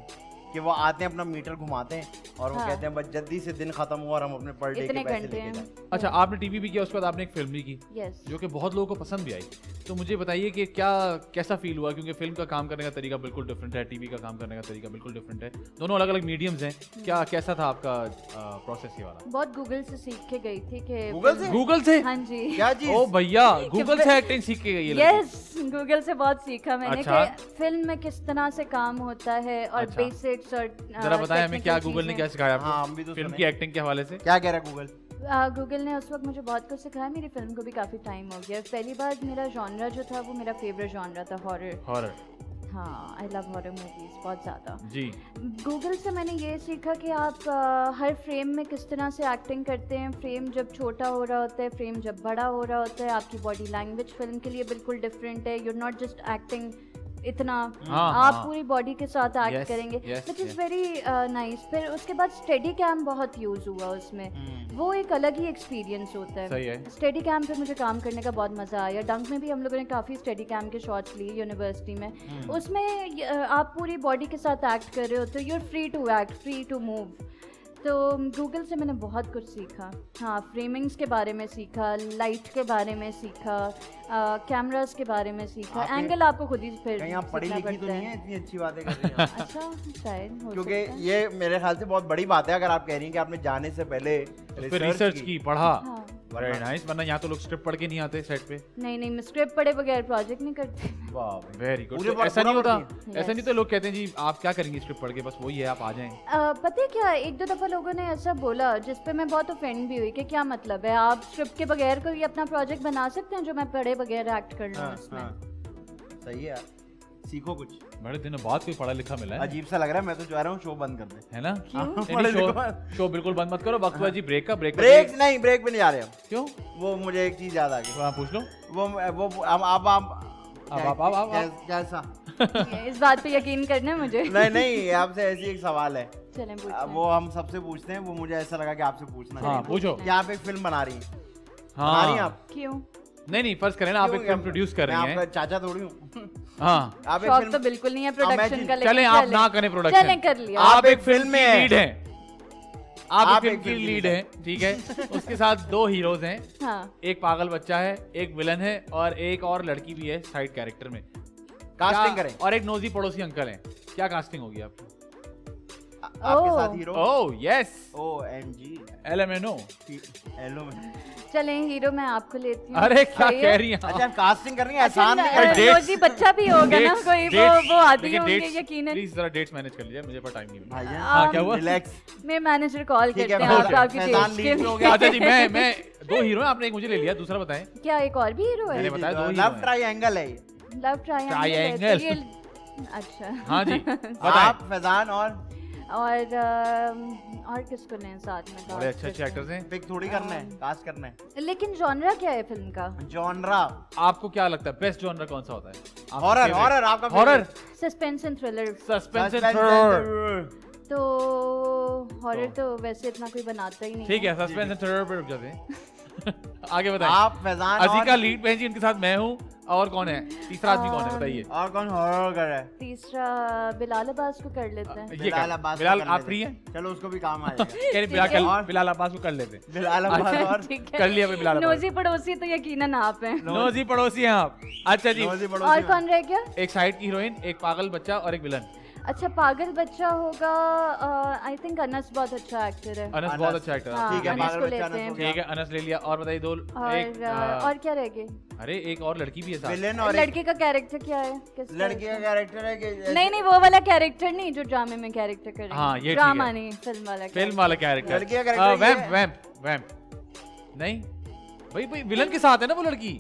कि वो आते हैं अपना मीटर घुमाते हैं और वो हाँ। कहते हैं बस जल्दी से दिन खत्म हुआ और हम अपने पर डे के इतने पैसे घंटे लेके हैं। जाएं। अच्छा, आपने टीवी भी किया, उसके बाद आपने एक फिल्म भी की यस। जो कि बहुत लोगों को पसंद भी आई। तो मुझे बताइए कि क्या कैसा फील हुआ, क्योंकि फिल्म का काम करने का तरीका बिल्कुल डिफरेंट है, टीवी का काम करने का तरीका बिल्कुल डिफरेंट है, दोनों अलग अलग मीडियम्स हैं। क्या कैसा था आपका प्रोसेस ये वाला? बहुत गूगल से सीख के गई थी कि गूगल से? गूगल से? हाँ जी। क्या चीज? ओ भैया, गूगल से एक्टिंग सीख के गई है लड़की। यस, गूगल से बहुत सीखा मैंने अच्छा। कि फिल्म में किस तरह से काम होता है और अच्छा। बेसिक्स और जरा बताएं हमें क्या गूगल ने क्या सिखाया हाँ, हम आपको भी तो फिल्म सुने। की एक्टिंग के हवाले से? क्या कह रहा है गूगल? गूगल ने उस वक्त मुझे बहुत कुछ सिखाया। मेरी फिल्म को भी काफ़ी टाइम हो गया। पहली बार मेरा जॉनरा जो था वो मेरा फेवरेट जॉनरा था, हॉरर। हॉरर? हाँ, आई लव हॉरर मूवीज बहुत ज़्यादा। जी। गूगल से मैंने ये सीखा कि आप आ, हर फ्रेम में किस तरह से एक्टिंग करते हैं। फ्रेम जब छोटा हो रहा होता है, फ्रेम जब बड़ा हो रहा होता है, आपकी बॉडी लैंग्वेज फिल्म के लिए बिल्कुल डिफरेंट है। You are not just acting इतना, हाँ, आप हाँ। पूरी बॉडी के साथ एक्ट Yes, करेंगे, yes, which is yes. Very nice. फिर उसके बाद स्टेडी कैम बहुत यूज़ हुआ उसमें, वो एक अलग ही एक्सपीरियंस होता सही है। है। स्टेडी कैम पे मुझे काम करने का बहुत मज़ा आया। डंक में भी हम लोगों ने काफ़ी स्टेडी कैम के शॉट्स लिए यूनिवर्सिटी में। उसमें य- आप पूरी बॉडी के साथ एक्ट कर रहे होते हो, you are free to act, free to move. तो गूगल से मैंने बहुत कुछ सीखा। हाँ, फ्रेमिंग्स के बारे में सीखा, लाइट के बारे में सीखा, कैमरास के बारे में सीखा, आपने- एंगल आपको खुद ही फिर कहीं आप पढ़ी सीखना लिखी तो पड़ता नहीं है, इतनी अच्छी बातें कर रही हैं आप? अच्छा, शायद हो क्योंकि सकता है। ये मेरे ख्याल से बहुत बड़ी बात है अगर आप कह रही हैं कि आपने जाने से पहले फिर रिसर्च की, पढ़ा। हाँ। Very nice. वरना यहाँ तो लोग स्क्रिप्ट पढ़ के नहीं आते सेट पे। नहीं नहीं, मैं स्क्रिप्ट पढ़े बगैर प्रोजेक्ट नहीं करती। वाह भाई। Very good. पूरे तो ऐसा पूरा नहीं होता, पढ़ती ऐसा नहीं तो लोग कहते हैं जी आप क्या करेंगे स्क्रिप्ट पढ़ के, बस वही है आप आ जाएं। अ, पता है क्या, एक दो दफ़ा लोगों ने ऐसा बोला जिस पे मैं बहुत ऑफेंड भी हुई कि क्या मतलब है, आप स्क्रिप्ट के बगैर कोई अपना प्रोजेक्ट बना सकते हैं जो मैं पढ़े बगैर एक्ट कर लूँ हाँ, उसमें। हाँ। सही है यार, सीखो कुछ। बड़े दिनों बाद कोई पढ़ा लिखा मिला है, अजीब सा लग रहा है, मैं तो चाह रहा हूँ शो बंद कर दे। है ना? हाँ, नहीं, पढ़े शो लिखो। शो बिल्कुल बंद मत करो। वक्त हुआ जी ब्रेक का। ब्रेक ब्रेक नहीं, ब्रेक पे नहीं जा रहे हम। क्यों? वो मुझे एक चीज याद आ गई। तो आप पूछ लो। वो वो अब आप आप अब आप आप आप आप- कैसा? इस बात पे यकीन करना है मुझे। नहीं नहीं, आपसे ऐसी एक सवाल है। चलें अब पूछें। वो हम सबसे पूछते हैं, वो मुझे ऐसा लगा कि आपसे पूछना हाँ चाहिए। पूछो। कि आप एक फिल्म बना रही हैं, बना रही हैं हाँ आप? क्यों? नहीं नहीं, फर्ज करें ना आप एक क्यों? फिल्म प्रोड्यूस कर मैं रही आपका हैं। चाचा थोड़ी हूँ। हाँ, आप एक शौक फिल्म तो बिल्कुल नहीं है प्रोडक्शन Imagine- का, लेकिन चलें आप चलें। ना करें प्रोडक्शन। चलें कर लिया। आप आप एक एक फिल्म फिल्म में में लीड हैं। आप आप एक एक फिल्म की फिल्म लीड की हैं, ठीक है। उसके साथ दो हीरोज हैं, हाँ, एक पागल बच्चा है, एक विलन है और एक और लड़की भी है साइड कैरेक्टर में। कास्टिंग क्या- करें और एक नोजी पड़ोसी अंकल हैं। क्या कास्टिंग होगी आपकी? आपके ओह। साथ hero. Oh yes, O M G L M N O. Hello में। चलें हीरो मैं आपको लेती हूँ। अरे क्या आइए। कह रही हैं अच्छा आप? कास्टिंग करनी है, अच्छा, आसान न- नहीं पर है। dates- रोजी बच्चा भी होगा ना Dates- कोई, वो dates- वो आती लेकिन होंगे dates- यकीनन। प्लीज जरा डेट्स मैनेज कर लीजिए, मुझे पर टाइम नहीं है। भाई हाँ, क्या हुआ? रिलैक्स। मेरे मैनेजर कॉल ठीक करते है, हैं हो आप गया। आपकी फैजान dates के लीड पे हो लिए। गया। अच्छा जी, मैं मैं दो हीरो हैं, आपने एक मुझे ले लिया, दूसरा बताएं। क्या एक और भी हीरो है? मैंने बताया दो हीरो लव हैं। ट्रायंगल है ये। लव ट्रायंगल है, तो Triangle। ये- अच्छा। हाँ जी, बताएं। आप फैजान और और अम, और किसको लें साथ में? बड़े अच्छे अच्छे एक्टर्स हैं। पिक थोड़ी करना है, कास्ट करना है। लेकिन जॉनरा क्या है फिल्म का? जॉनरा आपको क्या लगता है बेस्ट जॉनर कौन सा होता है? हॉरर हॉरर आपका horror, suspense and thriller. Suspense and Suspense thriller. and- तो हॉरर तो वैसे इतना कोई बनाता ही नहीं ठीक है, सस्पेंस एंड थ्रिलर पे रुक जाते हैं। आगे बताइए। आप फैजान अजीका और लीड बहन जी, उनके साथ मैं हूँ, और कौन है तीसरा आदमी? कौन है बताइए? और कौन हॉरर कर रहा है? तीसरा बिलाल अब्बास को कर लेते हैं। ये बिलाल कर- अब्बास को बिलाल कर आप लेते फ्री हैं। हैं? चलो उसको भी काम आ जाएगा। कह रहे ठीक बिलाल है। कल- बिलाल अब्बास को कर लेते हैं। बिलाल अब्बास और ठीक है। कर लिया भाई बिलाल अब्बास। नोजी पड़ोसी तो यकीनन आप हैं। नोजी पड़ोसी हैं आप। अच्छा जी, नौजी और पड़ोसी कौन रह गया? एक साइड की हीरोइन, एक पागल बच्चा और एक विलन। अच्छा, पागल बच्चा होगा। आई थिंक अनस बहुत अच्छा एक्टर है। अनस अनस। बहुत अच्छा एक्टर हाँ, है। ठीक है, अनस पागल को बच्चा लेते अनस हैं। हो गया। ठीक है, अनस ले लिया। और बताइए दो एक और आ, और क्या रह गए? अरे एक और लड़की भी है साथ। विलेन और एक लड़के का कैरेक्टर क्या है? किस लड़की का कैरेक्टर है कि नहीं नहीं, वो वाला कैरेक्टर नहीं जो ड्रामे में कैरेक्टर करेंगे। हाँ, ये ठीक ड्रामा है। नहीं, फिल्म वाला फिल्म वाला कैरेक्टर। लड़की का character ये वैम्प है। वैम्प वैम्प नहीं भाई भाई विलन के साथ है ना वो लड़की।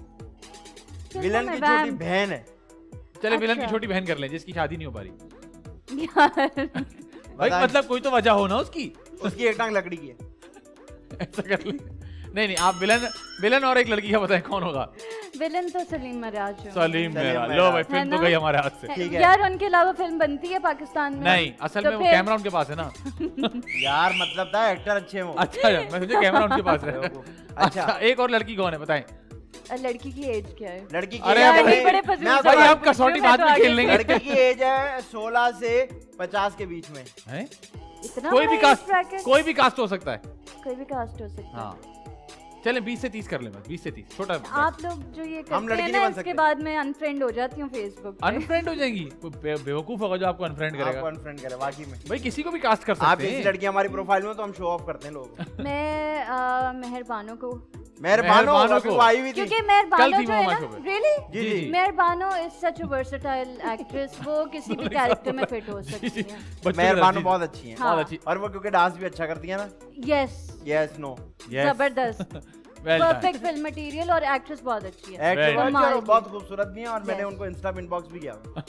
फिल्म विलन में की छोटी वैम्प। बहन है। चले विलन की अच्छा। छोटी बहन कर लें जिसकी शादी नहीं हो पा रही। यार, भाई बताएं। मतलब कोई तो वजह हो ना उसकी। उसकी एक टांग लकड़ी की है। ऐसा कर ले। नहीं नहीं, आप विलन विलन और एक लड़की का बताएं कौन होगा? विलन तो सलीम मराज है। सलीम सलीम मेरा। मेरा। लो भाई, है फिल्म तो ना? गई हमारे हाथ से। ठीक है। यार उनके अलावा फिल्म बनती है पाकिस्तान में? नहीं, असल तो में वो फिर- कैमरा उनके पास है ना। यार मतलब था एक्टर अच्छे हैं वो। अच्छा, मैं सोचा कैमरा उनके पास है। अच्छा। अच्छा, एक और लड़की कौन है बताएं? लड़की की एज क्या है? लड़की की अरे एज भाई, है- बड़े फजूल मैं भाई सवाल आप पूछ रही कसौटी हूँ, बाद मैं में तो खेल आगे- लेंगे। लड़की की एज है सोलह से पचास के बीच में। हैं? इतना कोई भी बड़ा कास्ट age bracket? कोई भी कास्ट हो सकता है। कोई भी कास्ट हो सकता है। हाँ चले बीस से तीस कर ले बस, बीस से तीस छोटा। आप लोग जो ये हम करते लड़की हैं नहीं ना, बन इसके सकते। बाद मैं अनफ्रेंड हो जाती हूँ फेसबुक पे। अनफ्रेंड हो जाएंगी। कोई बे- बेवकूफ होगा जो आपको अनफ्रेंड आपको करेगा। अनफ्रेंड करे वाकई में। भाई किसी को भी कास्ट कर आप सकते किसी हैं। लड़की हमारी प्रोफाइल में तो हम शो ऑफ करते हैं लोग। मैं आ, मेहरबानों को, मेहरबानो मेहरबानो अभी को। वो आई हुई थी। क्योंकि कल मेहरबानो थी जो वो है ना, हमारे शो पे। रियली जी जी Meharbano is such a versatile actress, वो किसी भी कैरेक्टर में फिट हो जी, सकती जी। है। बच्चों की मेहरबानो तरफ, बहुत जी, अच्छी है। हाँ। बहुत अच्छी। और वो क्योंकि डांस भी अच्छा करती है ना। Yes, yes no Yes. जबरदस्त, Well done. Perfect film material और एक्ट्रेस बहुत अच्छी है। एक्टर Very बहुत अच्छी है और good. बहुत खूबसूरत भी है और मैंने Yes. उनको इंस्टा में इनबॉक्स भी किया।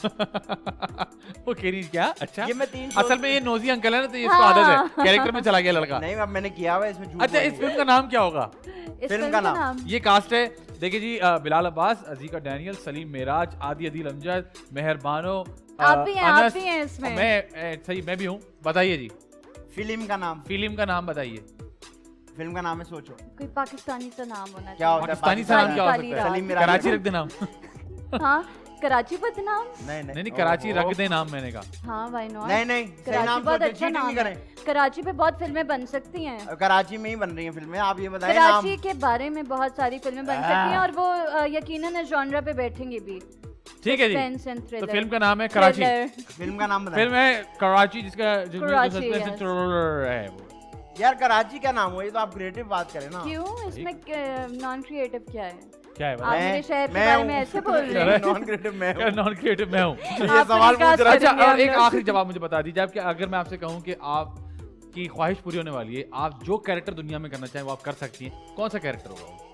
वो कह रही क्या? अच्छा ये मैं तीन shows- असल में ये नोजी अंकल है ना, तो ये इसको हाँ। आदत है, कैरेक्टर में चला गया लड़का। नहीं अब मैंने किया हुआ है इसमें झूठ अच्छा बोल इस दिया। फिल्म का नाम क्या होगा? इस फिल्म फिल्म का का नाम? नाम ये कास्ट है, देखिए जी, अ, बिलाल अब्बास, अजीका डैनियल, सलीम मेराज, आदि अदील अमजद, मेहरबानो, अ, आप भी हैं, आप अनस, भी हैं इसमें। मैं ए, सही मैं भी हूँ। बताइए जी फिल्म का नाम फिल्म का नाम बताइए। फिल्म का नाम है सोचो कोई पाकिस्तानी सा नाम होना क्या होता है पाकिस्तानी सा नाम क्या हो काली सकता है? सलीम मिराज। कराची रख दे नाम। चाहिए। हाँ, कराची पद नाम। नहीं नहीं नहीं कराची ओहो। रख दे नाम मैंने कहा। हाँ, व्हाई नॉट। नहीं नहीं सही कराची नाम बहुत सोचो, अच्छा चीटिंग नाम नहीं है। करें। कराची पे बहुत फिल्में बन सकती हैं। कराची में ही बन रही हैं फिल्में, आप ये बताइए नाम। कराची के बारे में बहुत सारी फिल्में बन सकती हैं और वो अ, यकीनन इस जॉनरा पे बैठेंगे भी। ठीक है जी, Suspense and तो thriller. फिल्म का नाम है कराची। Thriller. फिल्म का नाम बताइए। फिल्म है कराची, जिसका जिसमें कराची, जो suspense yes. thriller है वो। यार कराची क्या नाम हो, ये तो आप क्रिएटिव बात करें ना। क्यों, इसमें नॉन क्रिएटिव क्या है? क्या है आप बताइए? मेरे शहर के मैं बारे हूँ। में ऐसे बोल रहे हैं। नॉन क्रिएटिव मैं हूँ। नॉन क्रिएटिव मैं हूँ। ये आप सवाल recast पूछ रहा अच्छा, करेंगे और हम एक लोग। आखिरी जवाब मुझे बता दीजिए, आपके अगर मैं आपसे कहूँ कि आप की ख्वाहिश पूरी होने वाली है, आप जो कैरेक्टर दुनिया में करना चाहें वो आप कर सकती हैं, कौन सा कैरेक्टर होगा वो?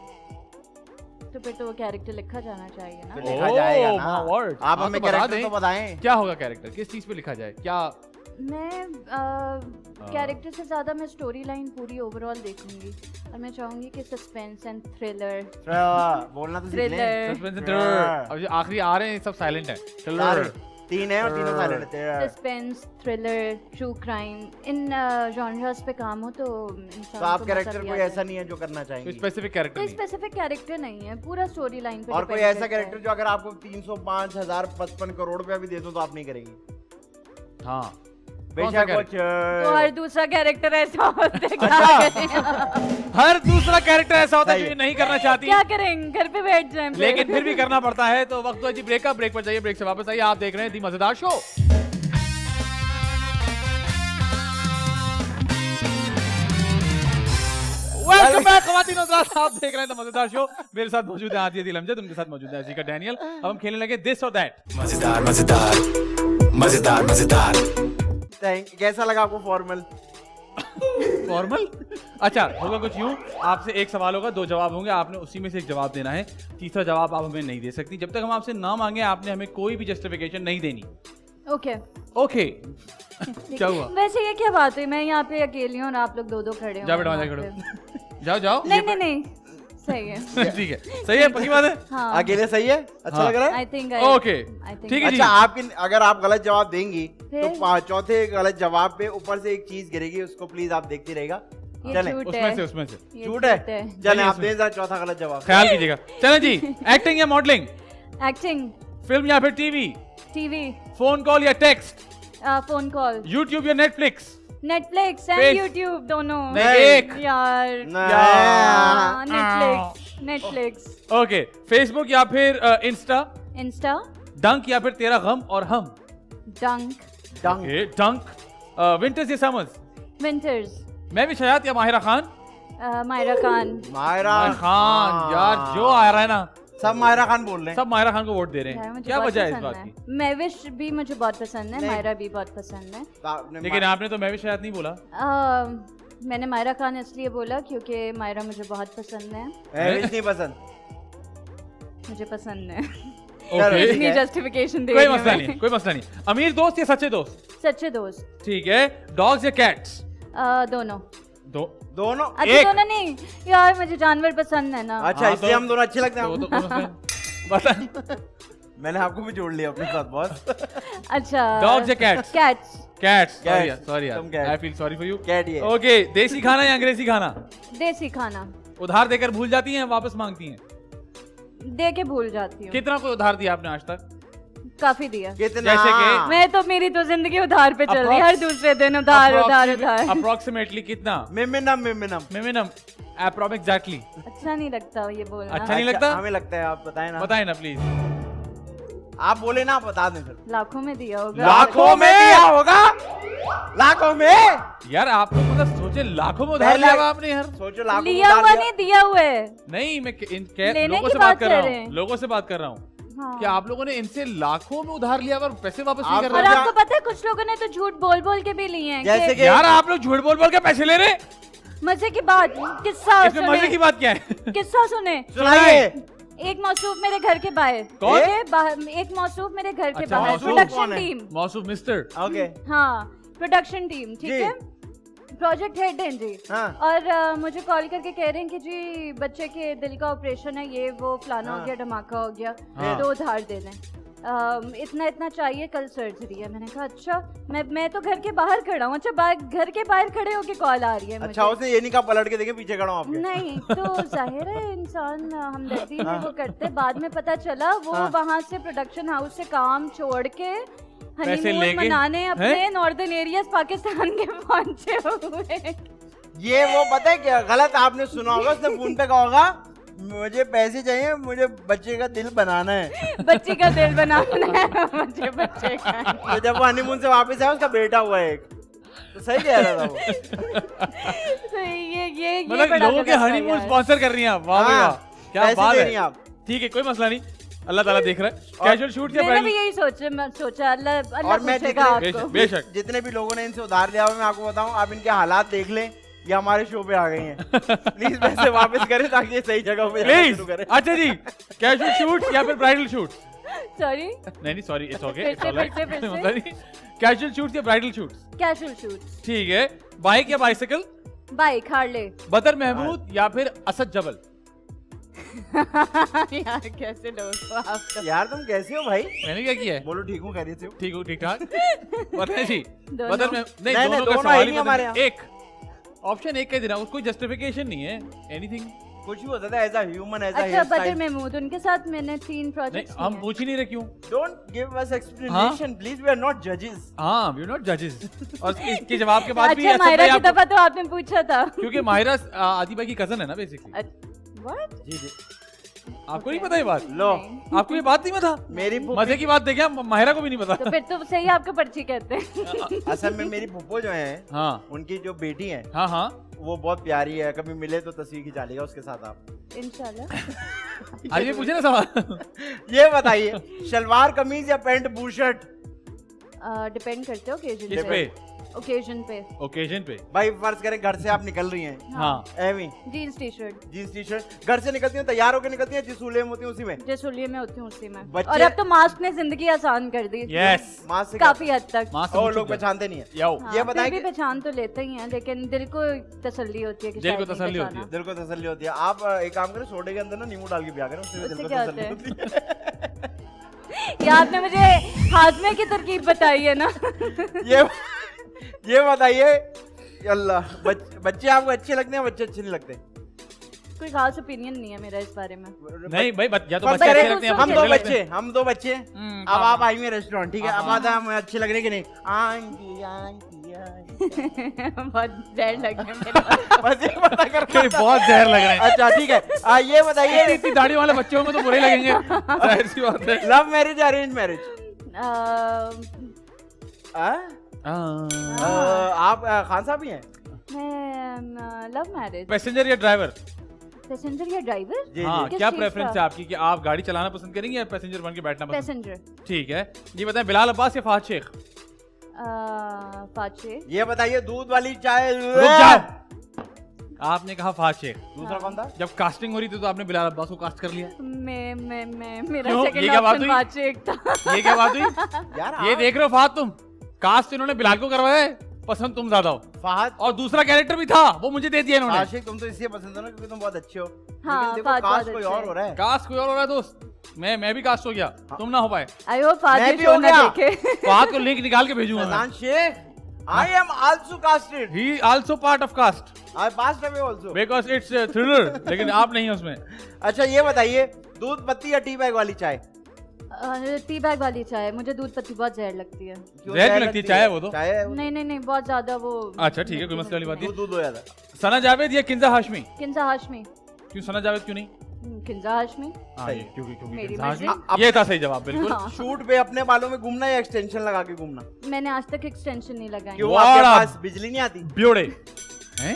तो फिर तो वो कैरेक्टर लिखा जाना चाहिए ना। तो लिखा जाएगा Oh, ना। my word. आप हाँ, हमें तो बता कैरेक्टर दें। तो बताएं। क्या होगा कैरेक्टर, किस चीज पे लिखा जाए? क्या मैं कैरेक्टर से ज्यादा मैं स्टोरी लाइन पूरी ओवरऑल देखूंगी और मैं चाहूंगी कि सस्पेंस एंड थ्रिलर। तो बोलना तो सीख लें। Thriller. Suspense and Thriller. Thriller, अब जो आखिरी आ रहे हैं सब साइलेंट है। सारे थ्रिलर, तीन है और तीनों साइलेंट है। Suspense, thriller, true crime, in genres पे काम हो तो इंसान तो आप को कैरेक्टर मजा भी कोई आता ऐसा है। नहीं है जो करना कोई चाहेंगे। स्पेसिफिक कैरेक्टर कोई नहीं। स्पेसिफिक कैरेक्टर नहीं है, पूरा स्टोरी लाइन पे और कोई depend ऐसा करता है। कैरेक्टर जो अगर आपको तीन सौ पाँच हजार पचपन करोड़ रुपया भी दे दो तो आप नहीं करेंगे। हाँ, कौन सा बेशक कुछ तो हर दूसरा कैरेक्टर ऐसा होता है, क्या अच्छा। करें? हर दूसरा कैरेक्टर ऐसा होता है सही जो है। ये नहीं करना चाहती, क्या करें, घर पे बैठ जाएं फिर। लेकिन फिर भी करना पड़ता है। तो वक्त हुआ जी ब्रेक का, ब्रेक पर जाइए, ब्रेक से वापस आइए। आप देख रहे हैं दी मजेदार शो। वेलकम बैक खवातीन और हज़रात, आप देख रहे हैं द मजेदार शो। मेरे साथ मौजूद है आदि अदील अमजद, उनके साथ मौजूद है अजीका डैनियल। अब हम खेलने लगे दिस और दैट। मजेदार मजेदार मजेदार मजेदार। Thank- कैसा लगा आपको फॉर्मल? फॉर्मल? अच्छा, होगा कुछ यूं, आपसे एक सवाल होगा, दो जवाब होंगे, आपने उसी में से एक जवाब देना है। तीसरा जवाब आप हमें नहीं दे सकती जब तक हम आपसे ना मांगे। आपने हमें कोई भी जस्टिफिकेशन नहीं देनी। ओके, ओके, क्या हुआ? वैसे ये क्या बात हुई, मैं यहाँ पे अकेली हूँ और आप लोग दो दो खड़े हो। जाओ बेटा, वहाँ वहाँ जाके पे। खड़ो। जाओ जाओ। नहीं नहीं नहीं, सही है। ठीक है, सही है, पक्की बात है। हाँ, अकेले सही है? अच्छा हाँ। लग रहा है? आई थिंक ओके, ठीक है जी। अच्छा आपकी अगर आप गलत जवाब देंगी तो फिर? पा- चौथे गलत जवाब पे ऊपर से एक चीज गिरेगी, उसको प्लीज आप देखते रहेगा। ये चलें, झूठ उसमें है। से उसमें से ये झूठ है? झूठ चलें आप उसमें। दें जरा चौथा गलत जवाब। ख्याल कीजिएगा। चलें जी, एक्टिंग या मॉडलिंग, एक्टिंग, फिल्म या फिर टीवी, टीवी, फोन कॉल या टेक्स्ट, फोन कॉल, यूट्यूब या Netflix, Netflix Face- and YouTube दोनों। नहीं, एक। यार, नहीं। नेटफ्लिक्स, नेटफ्लिक्स, ओके, फेसबुक या फिर इंस्टा, इंस्टा, डंक या फिर तेरा गम और हम, डंक, डंग। ओके, डंक, विंटर्स या समर्स, विंटर्स, मैं भी शयात या माहिरा खान। मायरा खान। मायरा माहिरा खान, यार जो आ रहा है ना, सब मायरा खान बोल रहे हैं। सब माहिरा खान को वोट दे रहे यार, हैं। मुझे क्या बहुत वजह है इस पसंद बात है। की? मैविश भी मुझे बहुत पसंद है, नहीं। मायरा भी बहुत पसंद है। तो आपने लेकिन आपने तो मैं भी शायद नहीं बोला। आ, मैंने मायरा खान इसलिए बोला क्योंकि मायरा मुझे बहुत पसंद है, मैविश नहीं पसंद। मुझे पसंद है। ओके, इतनी जस्टिफिकेशन दे कोई रही हूँ मसला मैं। नहीं, कोई मसला नहीं। अमीर दोस्त या सच्चे दोस्त, सच्चे दोस्त, ठीक है। डॉग्स या कैट्स, आ, दोनों। दो दोनों। अच्छा, एक। दोनों नहीं यार, मुझे जानवर पसंद है ना। अच्छा हाँ, इसलिए तो- हम दोनों अच्छे लगते दो हैं। तो कौन से? बता। मैंने आपको भी जोड़ लिया अपने साथ बॉस। अच्छा, डॉग्स या cats? Cats, cats, sorry Cats. यार, सॉरी तुम यार, cat. I feel sorry for you. Cat ये। ओके, देसी खाना या अंग्रेजी खाना, देसी खाना, उधार देकर भूल जाती हैं, वापस मांगती हैं, दे के भूल जाती हूँ। कितना कोई उधार दिया आपने आज तक? काफी दिया। कितना? जैसे कि मैं तो मेरी तो जिंदगी उधार पे चल रही है, हर दूसरे दिन उधार उधार उधार। अप्रोक्सीमेटली कितना? Minimum minimum minimum approx exactly. अच्छा नहीं लगता ये बोलना। अच्छा नहीं लगता? हमें लगता है, आप बताएं ना। बताएं ना प्लीज। आप बोले ना, आप बता दें फिर। लाखों में दिया होगा। लाखों में दिया होगा? लाखों में? यार आप लोग मतलब सोचे लाखों में उधार लिया हुआ आपने यार। सोचो लाखों में लिया उधार हुआ लिया। नहीं, दिया हुआ है। नहीं मैं इन कै- लेने लोगों की से बात बात कर कर रहा रहे हूँ, हैं। लोगों से बात कर रहा हूँ हाँ। कि आप लोगों ने इनसे लाखों में उधार लिया और पैसे वापस नहीं आप कर और रहे। क्या- आपको पता है कुछ लोगों ने तो झूठ बोल बोल के भी लिए हैं। जैसे कि कि यार आप लोग झूठ बोल बोल के पैसे ले रहे। मजे की बात, किस्सा इसमें मजे की सुने, बात क्या है? किस्सा सुने। सुनाइए। एक मौसूफ मेरे घर के बाहर। कौन? के बाहर- एक मौसूफ मेरे घर के अच्छा, बाहर। मौसूफ प्रोडक्शन कौन है? टीम। मौसूफ मिस्टर। ओके। हाँ, प्रोडक्शन टीम, ठीक जी। है। प्रोजेक्ट हेड हैं जी। हाँ। और अ, मुझे कॉल करके कह रहे हैं कि जी बच्चे के दिल का ऑपरेशन है, ये वो फलाना हाँ। हो गया, धमाका हो गया, हाँ। तो उधार दे दें। अम, इतना इतना चाहिए, कल सर्जरी है। मैंने कहा अच्छा, मैं मैं तो घर के बाहर खड़ा हूँ। अच्छा, बाहर घर के बाहर खड़े होके कॉल आ रही है अच्छा, मुझे। उसने ये नहीं कहा पलट के देखे पीछे खड़ा हूं आपके? नहीं तो जाहिर है इंसान हमदर्दी में वो करते। बाद में पता चला वो हाँ। वहाँ से प्रोडक्शन हाउस से काम छोड़ के पैसे हनीमून लेके? मनाने अपने हैं? नॉर्दर्न एरियाज पाकिस्तान के पहुंचे हुए। ये वो पता है क्या गलत आपने सुना होगा, उसने फोन पे कहा होगा मुझे पैसे चाहिए, मुझे बच्चे का दिल बनाना है। बच्ची का दिल बनाना है मुझे, बच्चे का। तो जब वो हनीमून से वापस आया, उसका बेटा हुआ एक, तो सही कह रहा था वो। तो ये ये ये मतलब बड़ा लोगों के गलत था हनीमून यार। स्पॉन्सर कर रही हैं आप। वाह भाई हाँ, वाह, क्या पैसे बात दे है। रही हैं आप। ठीक है, कोई मसला नहीं, अल्लाह ताला देख रहा है। कैजुअल शूट या मैंने भी ब्राइडल? यही सोचा, मैं सोचा अल्लाह अल्लाह और मैं पूछेगा जितने- आपको। बेशक बेशक। जितने भी लोगों ने इनसे उधार लिया हुआ, मैं आपको बताऊं, आप इनके हालात देख लें, ये हमारे शो पे आ गई हैं। प्लीज पैसे वापस करें ताकि ये सही जगह पे जाना प्लीज। शुरू करें। अच्छा जी, कैजुअल शूट या फिर ब्राइडल शूट? सॉरी, नहीं नहीं सॉरी, इट्स ओके, फिर इट्स से, ऑलराइट। फिर से, फिर से। कैजुअल शूट या ब्राइडल शूट? Casual shoot. ठीक है। बाइक या बाइसिकल? Bike, Harley. बदर महमूद या फिर असद जबल? यार कैसे लोग हो आप तो। यार तुम कैसे हो भाई? मैंने क्या किया है? बोलो ठीक हूँ, खैरियत से हो? ठीक हो, ठीक ठाक। बताए जी। दोनों। बदर में नहीं, नहीं, नहीं, दोनों का दोनों सवाल है ही नहीं हमारे बदल- एक ऑप्शन एक का ही देना, उसको जस्टिफिकेशन नहीं है, एनीथिंग। कुछ भी हो सकता है, as a human, as a अच्छा, हेयर बदर स्टाइल। महमूद, उनके साथ मैंने तीन नहीं, प्रोजेक्ट्स हम पूछ ही नहीं रहे क्यों। Don't give us explanation please, we are not जजेस। हाँ, वी आर नॉट जजेस। और इसके इसके जवाब के बाद भी अच्छा, असद मायरा भाई की आपको- दफा तो आपने पूछा था। क्योंकि माहिरा आ, आदि भाई की कजन है ना बेसिकली। व्हाट? जी जी। आपको नहीं पता ये बात? लो, आपको ये बात नहीं पता? मेरी मजे फूफी, की बात देखिए, माहिरा को भी नहीं तो पता। फिर तो सही आपको पर्ची कहते हैं। असल में मेरी फूफो जो है, हाँ उनकी जो बेटी है, हाँ हाँ। वो बहुत प्यारी है। कभी मिले तो तस्वीर खिंचा लेगा उसके साथ आप। इंशाल्लाह। आज ये पूछे ना सवाल। ये बताइए, शलवार कमीज या पैंट बूशर्ट? डिपेंड करते हो किस ओकेजन पे? पे। ओकेजन पे। ओकेजन पे। भाई फर्ज करें घर से आप निकल रही हैं, हाँ। एवी jeans T shirt. Jeans T shirt, घर से निकलती हैं, तैयार होकर निकलती हैं, जिस उलेम होती हैं उसी में। जैसे होलिये में होती हूँ उसी में। बच्चे- और अब तो मास्क ने जिंदगी आसान कर दी। यस। माँ से काफी हद तक। माँ से और पूछ लोग चुका। पहचानते नहीं है। याओ। हाँ, ये फिर बताएं भी कि- पहचान तो लेते ही हैं, लेकिन दिल को तसल्ली होती है कि दिल शायद को नहीं तसल्ली होती पहचाना। है। दिल को तसल्ली होती है। आप अ, एक काम करें, सोडे के अंदर ना नींबू डाल के पिया करें, उससे भी उससे दिल को क्या तसल्ली होता होती है। ये आपने मुझे हाजमे की तरकीब बताई है ना। ये ये बताइए, अल्लाह, बच, बच्चे आपको अच्छे लगते हैं, बच्चे अच्छे नहीं लगते? कोई खास ओपिनियन नहीं है मेरा इस बारे में। नहीं भाई, बच, या तो फर्ज बच्चे अच्छे करें, लगते हैं, हम बच्चे दो बुरे लगते बच्चे हैं। हम दो बच्चे हम्म, अब हाँ, आप आई में रेस्टोरेंट, ठीक है, अब हाँ। आता हम अच्छे लग रहे हैं कि नहीं? Aunty aunty aunty. बहुत जहर लग रहा है मेरा। बस ये पता कर कोई बहुत जहर लग रहा है। अच्छा ठीक है, आ, ये बताइए, इतनी दाढ़ी वाले बच्चे होंगे तो बुरे लगेंगे, जाहिर सी बात है। Love marriage arrange marriage? अ, आप आ, खान साहब ही हैं? मैं लव मैरिज। पैसेंजर या ड्राइवर? पैसेंजर या ड्राइवर? जी हाँ, जी। क्या चीज़ प्रेफरेंस का? है आपकी कि आप गाड़ी चलाना पसंद करेंगे या पैसेंजर बन के बैठना पसंद? पैसेंजर। ठीक है, ये बताएं, बिलाल अब्बास या फहद शेख? पाचे। ये बताइए, दूध वाली चाय? रुक जाओ, आपने कहा फहद शेख। दूसरा कौन था? जब कास्टिंग हो रही थी तो आपने बिलाल अब्बास को कास्ट कर लिया। मैं मैं मैं मेरा क्यों? ये सेकंड क्या बात ऑप्शन हुई? पाचे एक था। ये क्या बात हुई? यार ये आप- देख रहे हो फहद, तुम कास्ट इन्होंने बिलाल को करवाया है, पसंद तुम ज्यादा हो। फहद और दूसरा कैरेक्टर भी था, वो मुझे दे दिया इन्होंने। आशिक, तुम तो इसलिए पसंद हो ना क्योंकि तुम बहुत अच्छे हो। हाँ, लेकिन देखो, फहद बहुत कास्ट कोई अच्छा और है। हो रहा है। कास्ट कोई और हो रहा है दोस्त, मैं मैं भी कास्ट हो गया, तुम ना हो पाए। आई होप मैं आज भी शो हो ना गया। देखे। फहद को लिंक निकाल के भेजूंगा मैं। Faizan Sheikh, I am also casted. He also part of cast I passed away also. Because it's thriller, लेकिन आप नहीं है उसमें। अच्छा ये बताइए, दूध पत्ती या टी बैग वाली चाय? टी बैग वाली चाय। मुझे दूध पत्ती बहुत जहर लगती है। क्यों जहर जहर लगती है लगती चाय? वो तो चाय है वो। नहीं नहीं नहीं, बहुत ज्यादा वो। अच्छा ठीक है, कोई मसला वाली बात दूध नहीं। दूध हो जाता है। सना जावेद या किंजा हाशमी? किंजा हाशमी। क्यों सना जावेद क्यों नहीं? किंजा हाशमी। हाँ, ये क्योंकि क्योंकि मेरी किंजा हाशमी। मर्जी। ये था सही जवाब बिल्कुल। हाँ। शूट पे अपने बालों में घूमना या एक्सटेंशन लगा के घूमना? मैंने आज तक एक्सटेंशन नहीं लगाई। क्यों, वाह, आपके पास बिजली नहीं आती? ब्योड़े हैं?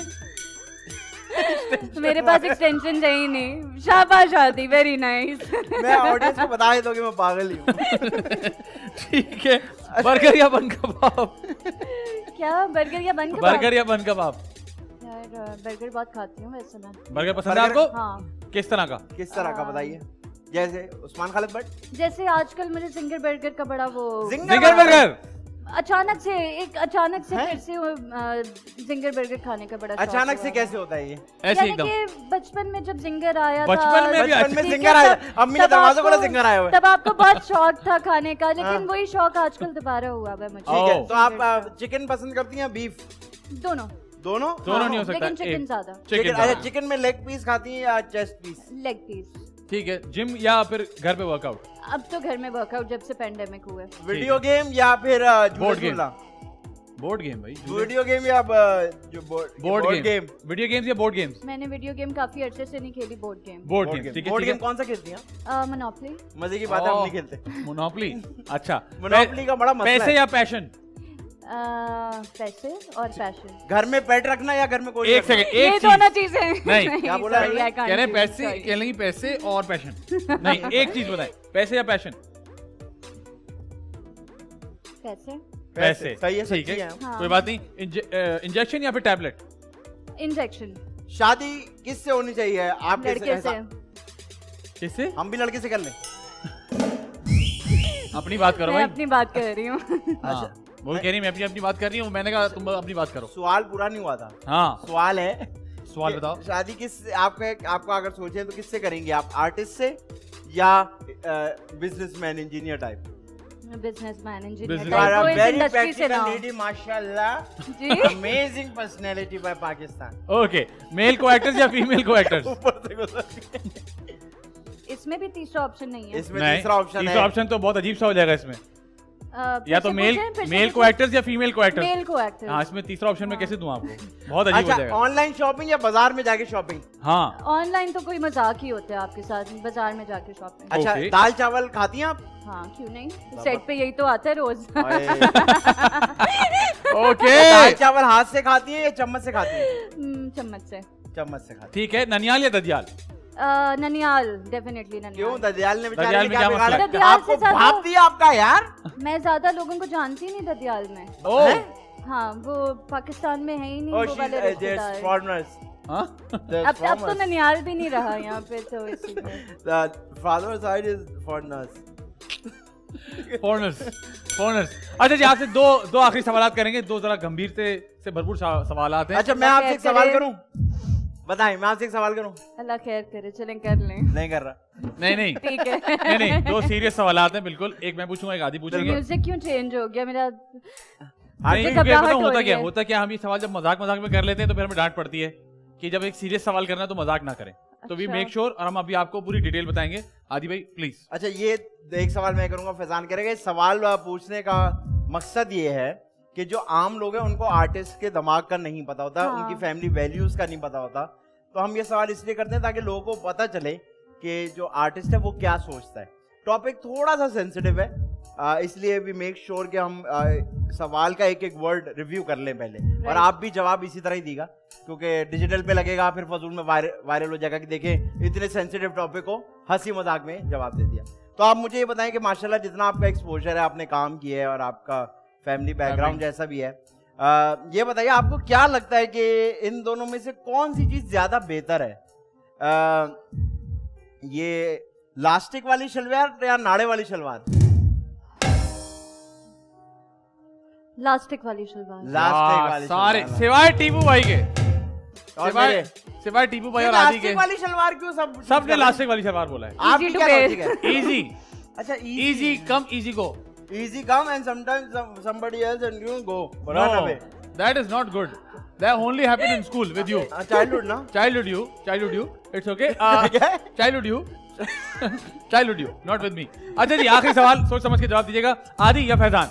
मेरे पास एक्सटेंशन चाहिए नहीं। शाबाश आदि, वेरी नाइस। मैं ऑडियंस को बता देता हूँ कि मैं पागल ही हूँ। ठीक है, बर्गर या बन कबाब? क्या बर्गर या बन कबाब? बर्गर या बन कबाब? यार बर्गर बहुत खाती हूँ वैसे मैं। बर्गर पसंद है आपको? हाँ। किस तरह का? किस तरह का बताइए? जैसे उस्मान खालिद भट्ट? जैसे आजकल मुझे जिंगर बर्गर का बड़ा वो जिंगर बर्गर? अचानक से एक अचानक से हैं? फिर से वो, अ, जिंगर बर्गर खाने का बड़ा शौक अचानक हुआ से है। कैसे होता है ये? ऐसे यानी एकदम कि बचपन में जब जिंगर आया बचपन था, में भी बचपन में ठीक है, जिंगर आया, तब- अम्मी ने तब दरवाजा खोला, आपको- जिंगर आया हुआ है। तब आपको बहुत शौक था खाने का, हाँ। लेकिन वही शौक आजकल दोबारा हुआ है मुझे। ठीक है, ओ। तो आप चिकन पसंद करती हैं बीफ? दोनों दोनों? दोनों नहीं हो सकता। लेकिन चिकन एक- ज्यादा। चिकन चिकन, ज्यादा। अच्छा चिकन में लेग पीस खाती हैं या चेस्ट पीस? Leg piece. ठीक है, जिम या फिर घर पे वर्कआउट? अब तो घर में वर्कआउट जब से पेंडेमिक हुए। वीडियो गेम या फिर अ, झूला बोर्ड गेम। झूला? बोर्ड गेम भाई। वीडियो गेम या अ, जो board board game. Video games या बोर्ड गेम्स? मैंने वीडियो गेम काफी अरसे से नहीं खेली, बोर्ड गेम। Board game. ठीक है बोर्ड ठीक गेम है। कौन सा खेलती हैं? मोनोपोली। मजे की बात है, हम नहीं खेलते। मोनोपोली? अच्छा। मोनोपोली का बड़ा मसला पैसे है। या पैशन? पैसे और पैशन। घर में पेट रखना या घर में कोई एक रखना? सेकंड, ये एक दोनों चीज। चीजें। नहीं, क्या बोला sorry, है? I can't कह रहे choose, पैसे, sorry. कह रहे पैसे और पैशन। नहीं, एक चीज बताए, पैसे या पैशन? पैसे। पैसे। सही है, ठीक सच्ची है, है। हाँ। कोई बात नहीं। इंजेक्शन या फिर टैबलेट? इंजेक्शन। शादी किससे होनी चाहिए? आप कैसे- लड़के से। ऐसा- किससे? हम भी लड़के से कर लें? अपनी बात करो मैं भाई। अपनी बात कर रही हूँ। हाँ, वो कह रही मैं अपनी अपनी बात कर रही हूँ, मैंने कहा तुम अपनी बात करो। सवाल पूरा नहीं हुआ था। हाँ, सवाल है, सवाल कि बताओ। शादी किस आपका आपको अगर सोचे तो किससे करेंगे आप? आर्टिस्ट से या businessman engineer type? Businessman engineer Businessman. कोई इस वेरी इंडस्ट्री से ना प्रैक्टिकल हो। लेडी माशाल्लाह, जी। Amazing personality by Pakistan. Okay, male को एक्टर्स या फीमेल को एक्टर्स? ऊपर से गुजर इसमें भी तीसरा ऑप्शन नहीं है। इसमें नहीं, तीसरा ऑप्शन तीसरा है। ऑप्शन तो बहुत अजीब सा हो जाएगा इसमें। अ, या फिर तो से मेल पूछें, फिर से मेल को पूछें। एक्टर्स या फीमेल को एक्टर्स? मेल को एक्टर। हाँ, इसमें तीसरा ऑप्शन में कैसे दूं आपको? बहुत अजीब हो अच्छा, जाएगा। ऑनलाइन शॉपिंग या बाजार में जाके शॉपिंग? हाँ, ऑनलाइन तो कोई मजाक ही होता है आपके साथ, बाजार में जाके शॉपिंग। अच्छा, Okay. दाल चावल खाती हैं आप? हाँ, क्यों नहीं, सेट पे यही तो आता है रोज। ओके, दाल चावल हाथ से खाती हैं या चम्मच से खाती हैं? हम्म, चम्मच से। चम्मच से खाती ठीक है। ननियाल या ददियाल? अ, ननियाल, डेफिनेटली हैं। क्यों, ननियाल। ददियाल ने बेचारे ददियाल ने में क्या क्या बिगाड़ा? मसला है? ददियाल आपको से ज्यादा- भाप दिया आपका यार। मैं ज्यादा लोगों को जानती नहीं ददियाल में। ओ, हाँ, वो पाकिस्तान में है ही नहीं Oh, वो she's वाले uh, just रिश्तेदार। foreigners. हाँ? Just अब अब तो foreigners. ननियाल भी नहीं रहा यहाँ पे, तो इसीलिए। The father side is foreigners. Foreigners, foreigners. अच्छा जी, आपसे दो दो आखिरी सवाल करेंगे, दो जरा गंभीर से से भरपूर सवाल हैं। अच्छा, मैं आपसे एक खैर सवाल करे। करूं? बताएं, मैं आपसे एक सवाल करूं? अल्लाह खैर करे, चलें कर लें। नहीं कर रहा। नहीं नहीं ठीक है। नहीं नहीं, दो सीरियस सवाल हैं बिल्कुल। एक मैं पूछूंगा, एक आदि पूछेंगे। म्यूजिक क्यों चेंज हो गया मेरा? नहीं, मुझे क्योंकि घबराहट पता हो होता रही क्या है। होता क्या हम ये सवाल जब मजाक मजाक में कर लेते हैं तो फिर हमें डांट पड़ती है कि जब एक सीरियस सवाल करना है तो मजाक ना करें। तो वी अच्छा। मेक श्योर, और हम अभी आपको पूरी डिटेल बताएंगे। आदि भाई प्लीज। अच्छा, ये एक सवाल मैं करूंगा, फैजान करेगा। इस सवाल पूछने का मकसद ये है कि जो आम लोग हैं उनको आर्टिस्ट के दिमाग का नहीं पता होता, हाँ। उनकी फैमिली वैल्यूज का नहीं पता होता। तो हम ये सवाल इसलिए करते हैं ताकि लोगों को पता चले कि जो आर्टिस्ट है वो क्या सोचता है। टॉपिक थोड़ा सा सेंसिटिव है, आ, इसलिए वी मेक श्योर कि हम आ, सवाल का एक एक वर्ड रिव्यू कर लें पहले, और Right. आप भी जवाब इसी तरह ही देगा, क्योंकि डिजिटल पे लगेगा फिर फजूल में वायरल वायरल हो जाएगा कि देखें इतने सेंसिटिव टॉपिक को हंसी मजाक में जवाब दे दिया। तो आप मुझे ये बताएं कि माशाल्लाह जितना आपका एक्सपोजर है, आपने काम किया है और आपका फैमिली बैकग्राउंड जैसा भी है, आ, ये बताइए आपको क्या लगता है कि इन दोनों में से कौन सी चीज ज्यादा बेहतर है? आ, ये लास्टिक वाली शलवार या नाड़े वाली शलवार? लास्टिक वाली शलवार। लास्टिक वाह, वाली सारे शलवार। सिवाय टीपू भाई के, और सिवाय मेरे? सिवाय टीपू भाई ये और आदि लास्टिक के, वाली शलवार क्यों सब सबने लास्टिक वाली सलवार बोला है। आप Easy भी to क्या wear. लॉजिक है? इजी अच्छा, easy come easy go. easy come and sometimes some, somebody else and you go run No, away. that is not good. That only happened in school with you. Uh, childhood ना? Childhood you, childhood you, it's okay. Uh, क्या? childhood you. Childhood you, not with me. अच्छा जी, आखिरी सवाल सोच समझ के जवाब दीजिएगा, आदि या फैजान?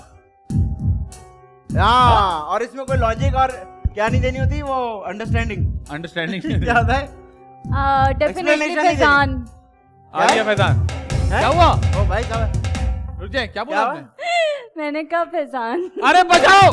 हाँ, और इसमें कोई लॉजिक और क्या नहीं देनी होती, वो अंडरस्टैंडिंग। अंडरस्टैंडिंग क्या होता है? डेफिनेटली Explanation नहीं फैजान। आदि या फैजान? क्या हुआ? ओ भाई साहब, रुक जाए, क्या बोला क्या आपने? मैंने कहा फैजान। अरे बचाओ!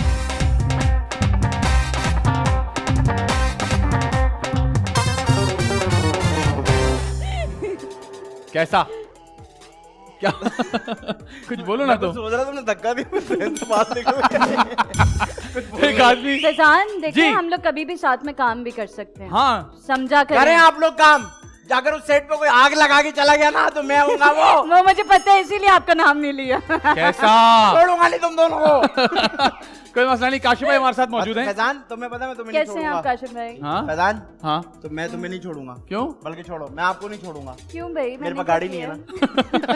कैसा? क्या? कुछ बोलो ना तुम। सोच रहा तुमने धक्का दिया तो बात निकल एक आदमी। फैजान देखिए, जी। हम लोग कभी भी साथ में काम भी कर सकते हैं। हाँ, समझा करें करें। आप लोग काम। जाकर उस सेट पे कोई आग लगा के चला गया ना तो मैं हूँगा वो। वो मुझे पता है, इसीलिए आपका नाम नहीं लिया। कैसा? छोड़ूंगा नहीं तुम दोनों को। कोई मसला नहीं, काशी भाई हमारे साथ मौजूद हैं। फैजान, तुम्हें पता है मैं तुम्हें नहीं कैसे हैं छोड़ूंगा। आप काशिफ भाई? हाँ फैजान, हाँ, तो मैं तुम्हें नहीं छोड़ूंगा। क्यों? बल्कि छोड़ो, मैं आपको नहीं छोड़ूंगा। क्यों भाई? मेरे मैंने पास क्या गाड़ी नहीं है किया?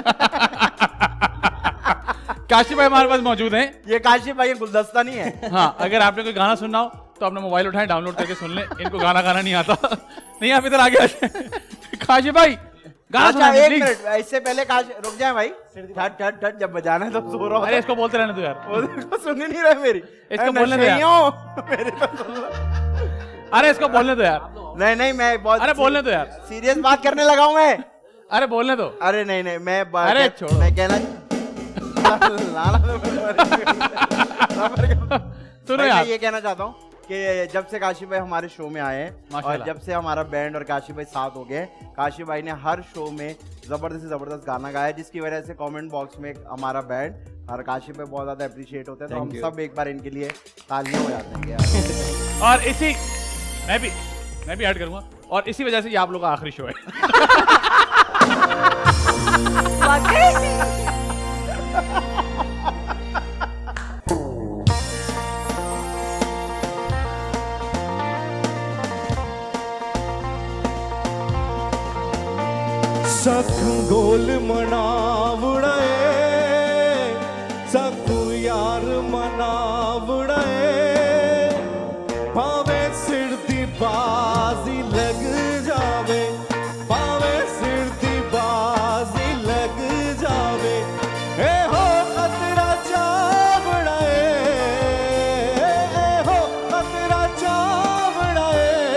ना। काशी भाई हमारे पास मौजूद हैं। ये काशिफ भाई, ये गुलदस्ता नहीं है। हाँ, अगर आपने कोई गाना सुनना हो तो अपना मोबाइल उठाएं, डाउनलोड करके सुन लें। इनको गाना गाना नहीं आता। नहीं, आप इधर आगे आ जाए। काशी भाई गाना अच्छा सुनाइए, एक प्लीज। मिनट, इससे पहले काश रुक जाए भाई। ठट ठट ठट, जब बजाना है तो सो रहा अरे होता इसको बोलते रहने दो यार। है। वो देखो, सुन ही नहीं रहे मेरी। इसको अरे बोलने दो यार। नशेइयों, मेरी तो सुन लो। अरे इसको बोलने दो यार। नहीं नहीं, मैं बहुत अरे बोलने दो यार। सीरियस बात करने लगा हूँ मैं। अरे बोलने दो। अरे नहीं नहीं, मैं बात अरे कह- छोड़ो। मैं कहना लाला तो सुनो भाई, यार। मैं ये कहना चाहता हूँ कि जब से काशी भाई हमारे शो में आए हैं और माशाल्लाह। जब से हमारा बैंड और काशी भाई साथ हो गए, काशी भाई ने हर शो में जबरदस्त से जबरदस्त गाना गाया, जिसकी वजह से कमेंट बॉक्स में हमारा बैंड और काशी भाई बहुत ज्यादा अप्रिशिएट होते हैं। तो हम सब एक बार इनके लिए तालियां हो जाते हैं यार। और इसी मैं भी मैं भी ऐड करूंगा, और इसी वजह से ये आप लोग का आखिरी शो है। वाकई? सख गोल मनावड़े सख यार मनावड़े पावे सिर दी बाजी लग जावे, पावे सिर दी बाजी लग जावे। ए हो खतरा चावड़ा ए हो खतरा चावड़ा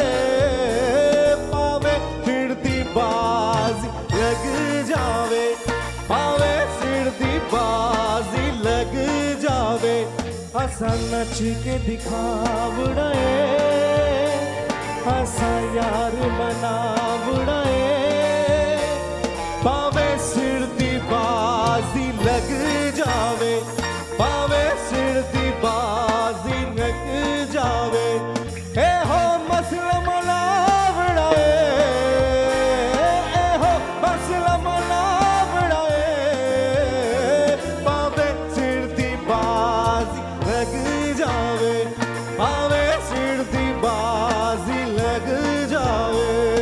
पावे सिर दी बाजी लग जावे, पावे सिर दी बाजी लग जावे। हसा नच के दिखावड़ा हसा यार मनावड़ा पावे सिर दी बाजी लग जावे, पावे सिर दी बाजी लग जावे। ए हो मसला मनावड़ा ए हो मसला मनावड़ा पावे सिर दी बाजी लग जावे, पावे सिर दी बाजी लग जावे।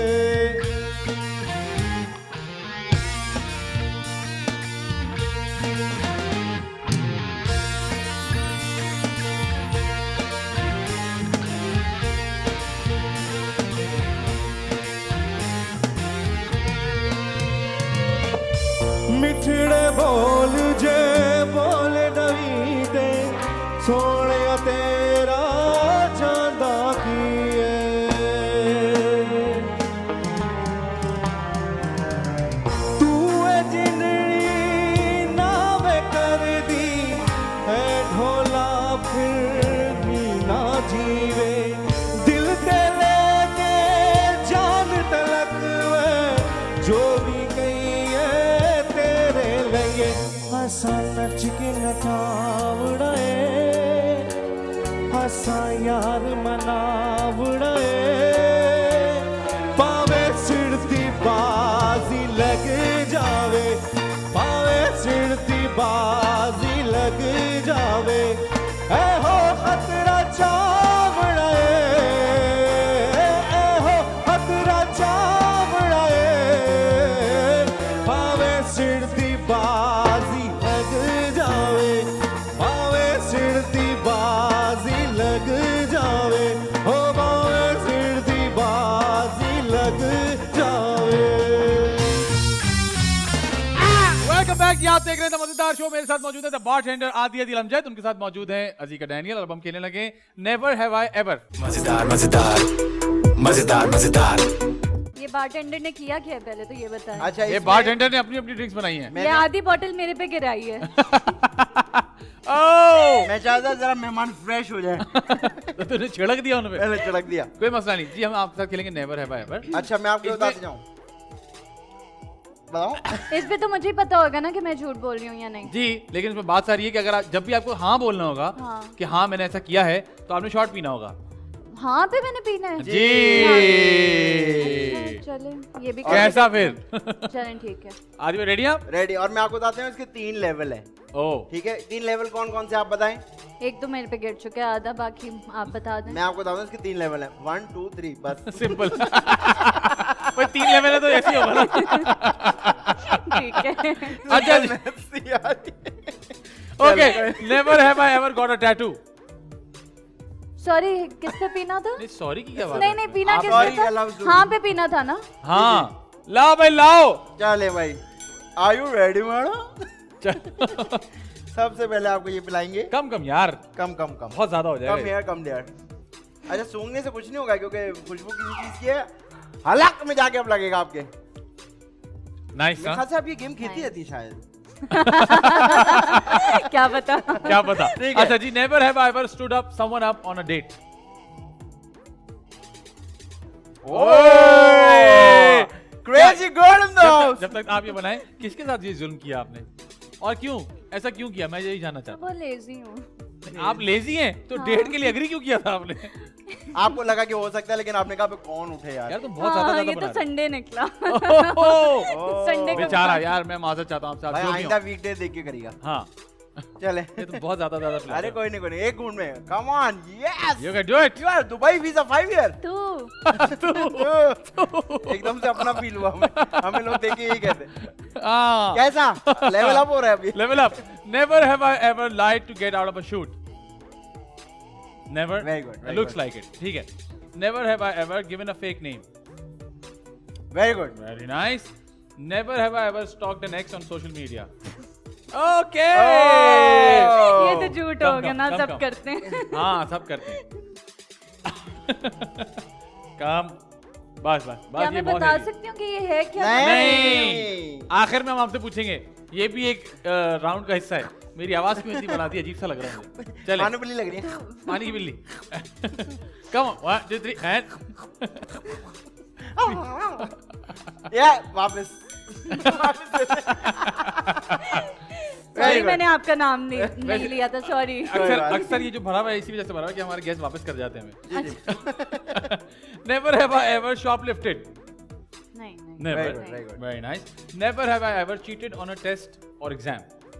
मिठड़े बोल जे बोले नवी दे सोने तेरा चांदा किए। तू है जिंदड़ी नावे कर दी है ढोला फिर भी ना जीवे। दिल ते लेके जान तलक वे जो भी कही है तेरे लिए। हसा नच के नचावड़ा हसा यार मनावड़ा पावे सिर दी बाजी लग जावे, पावे सिर दी बाजी लग जावे। ए हो खतरा चावड़ा ए हो खतरा चावड़ा पावे सिर दी बाजी लग जावे, पावे सिर दी बाजी लग जावे। हो पावे सिर आप देख रहे हैं मजेदार शो। मेरे साथ मौजूद है द बारटेंडर आदिया दिल अमजद, उनके साथ मौजूद है अजीका डैनियल, और हम खेलने लगे नेवर हैव आई एवर। मजेदार मजेदार मजेदार मजेदार। ये बारटेंडर ने किया क्या है पहले तो ये बताएं। अच्छा, ये इसमें- बारटेंडर ने अपनी अपनी ड्रिंक्स बनाई हैं। ये आधी बोतल मेरे पे गिराई है। ओह मैं चाहता जरा मेहमान फ्रेश हो जाए। तो तूने छिड़क दिया उन पे। मैंने छिड़क दिया। कोई मसला नहीं जी, हम आपके साथ खेलेंगे नेवर हैव आई एवर। अच्छा, मैं आपको इसमें- बताते जाऊं। बताओ। इस पे तो मुझे ही पता होगा ना कि मैं झूठ बोल रही हूँ या नहीं। जी, लेकिन इसमें बात सारी है कि अगर आप, जब भी आपको हाँ बोलना होगा हाँ। कि हाँ मैंने ऐसा किया है, तो आपने शॉट पीना होगा। हाँ पे मैंने पीना है। जी अच्छा, चलें ये भी कैसा फिर? चलें ठीक है। आदि रेडी आप? रेडी। और मैं आपको बताते हूँ इसके तीन लेवल है। ओह ठीक है, तीन लेवल कौन कौन से आप बताएं। एक तो मेरे पे गिर चुका है आधा, बाकी आप बता दें। मैं आपको बताता हूँ इसके तीन लेवल है। वन टू थ्री, बस। सिंपल। भाई तीन लेवल है तो ऐसे ही होगा ना। ठीक है। अच्छा जी, okay. Never have I ever got a tattoo. Sorry, किस पे पीना था? नहीं सॉरी की क्या बात नहीं है? नहीं, पीना आप- किस sorry पे का था? लफ्ज़ हाँ पे पीना था ना। हाँ लाओ भाई लाओ। चले भाई, आर यू रेडी मैडम? चल। सबसे पहले आपको ये पिलाएंगे। कम कम यार, कम कम कम बहुत ज्यादा हो कम जाएगा। यार, कम यार। अच्छा, सूंघने से कुछ नहीं होगा क्योंकि खुशबू किसी चीज की है। हलक में जाके अब लगेगा आपके। नाइस मेरे ख्याल से आप ये गेम खेलती रहती है शायद। क्या बता। क्या पता। ठीक है। अच्छा जी, never have I ever stood up someone up on a date. Crazy girl in the जब हाउस। तक- जब तक आप ये बनाएं, किसके साथ ये जुल्म किया आपने और क्यों, ऐसा क्यों किया, मैं यही जानना चाहता वो लेजी हूँ। हूँ। आप लेजी हैं तो डेट के लिए एग्री क्यों किया था आपने? आपको लगा कि हो सकता है, लेकिन आपने कहा कौन उठे यार। यार तुम बहुत ज्यादा हाँ, ज्यादा ये बना तो रहे संडे निकला। हो। संडे को बेचारा यार, मैं माजरत चाहता हूँ आपसे, आप भाई जो भी आइंदा हो। वीकडे देख के करिएगा। हाँ चले। ये तुम बहुत ज्यादा ज्यादा पिला अरे रहे हो। कोई नहीं कोई नहीं, एक घूंट में। Come on, yes You can do it. You are Dubai visa five year. तू एकदम से अपना फील हुआ हमें। हमें लोग देख के यही कहते। हाँ। कैसा लेवल अप हो रहा है अभी? Level up. Never have I ever lied to get out of a shoot. Never. Very good, very Looks good. like it. ठीक है. Never have I ever given a fake name. Very good. Very nice. Never have I ever stalked an ex on social media. Okay. ये तो झूठ कम, हो गया कम, ना, कम, सब कम। करते हैं। हाँ सब करते हैं। काम बस बस बस क्या ये मैं बहुत बता है। सकती हूँ कि ये है क्या? नहीं। आखिर में हम आपसे पूछेंगे, ये भी एक राउंड का हिस्सा है। मेरी आवाज क्यों इतनी बनाती है, अजीब सा लग रहा है मुझे। चले खाने बिल्ली लग रही है। पानी की बिल्ली। Come one two three and या वापस। सॉरी, मैंने आपका नाम नहीं, नहीं वैसे- लिया था, सॉरी। अक्सर बात अक्सर ये जो भरा हुआ है इसी वजह से भरा हुआ है कि हमारे गेस्ट वापस कर जाते हैं हमें। जी जी। Never have I ever shoplifted. नहीं नहीं never. Very good, very good. Very nice. Never have I ever cheated on a test और एग्जाम।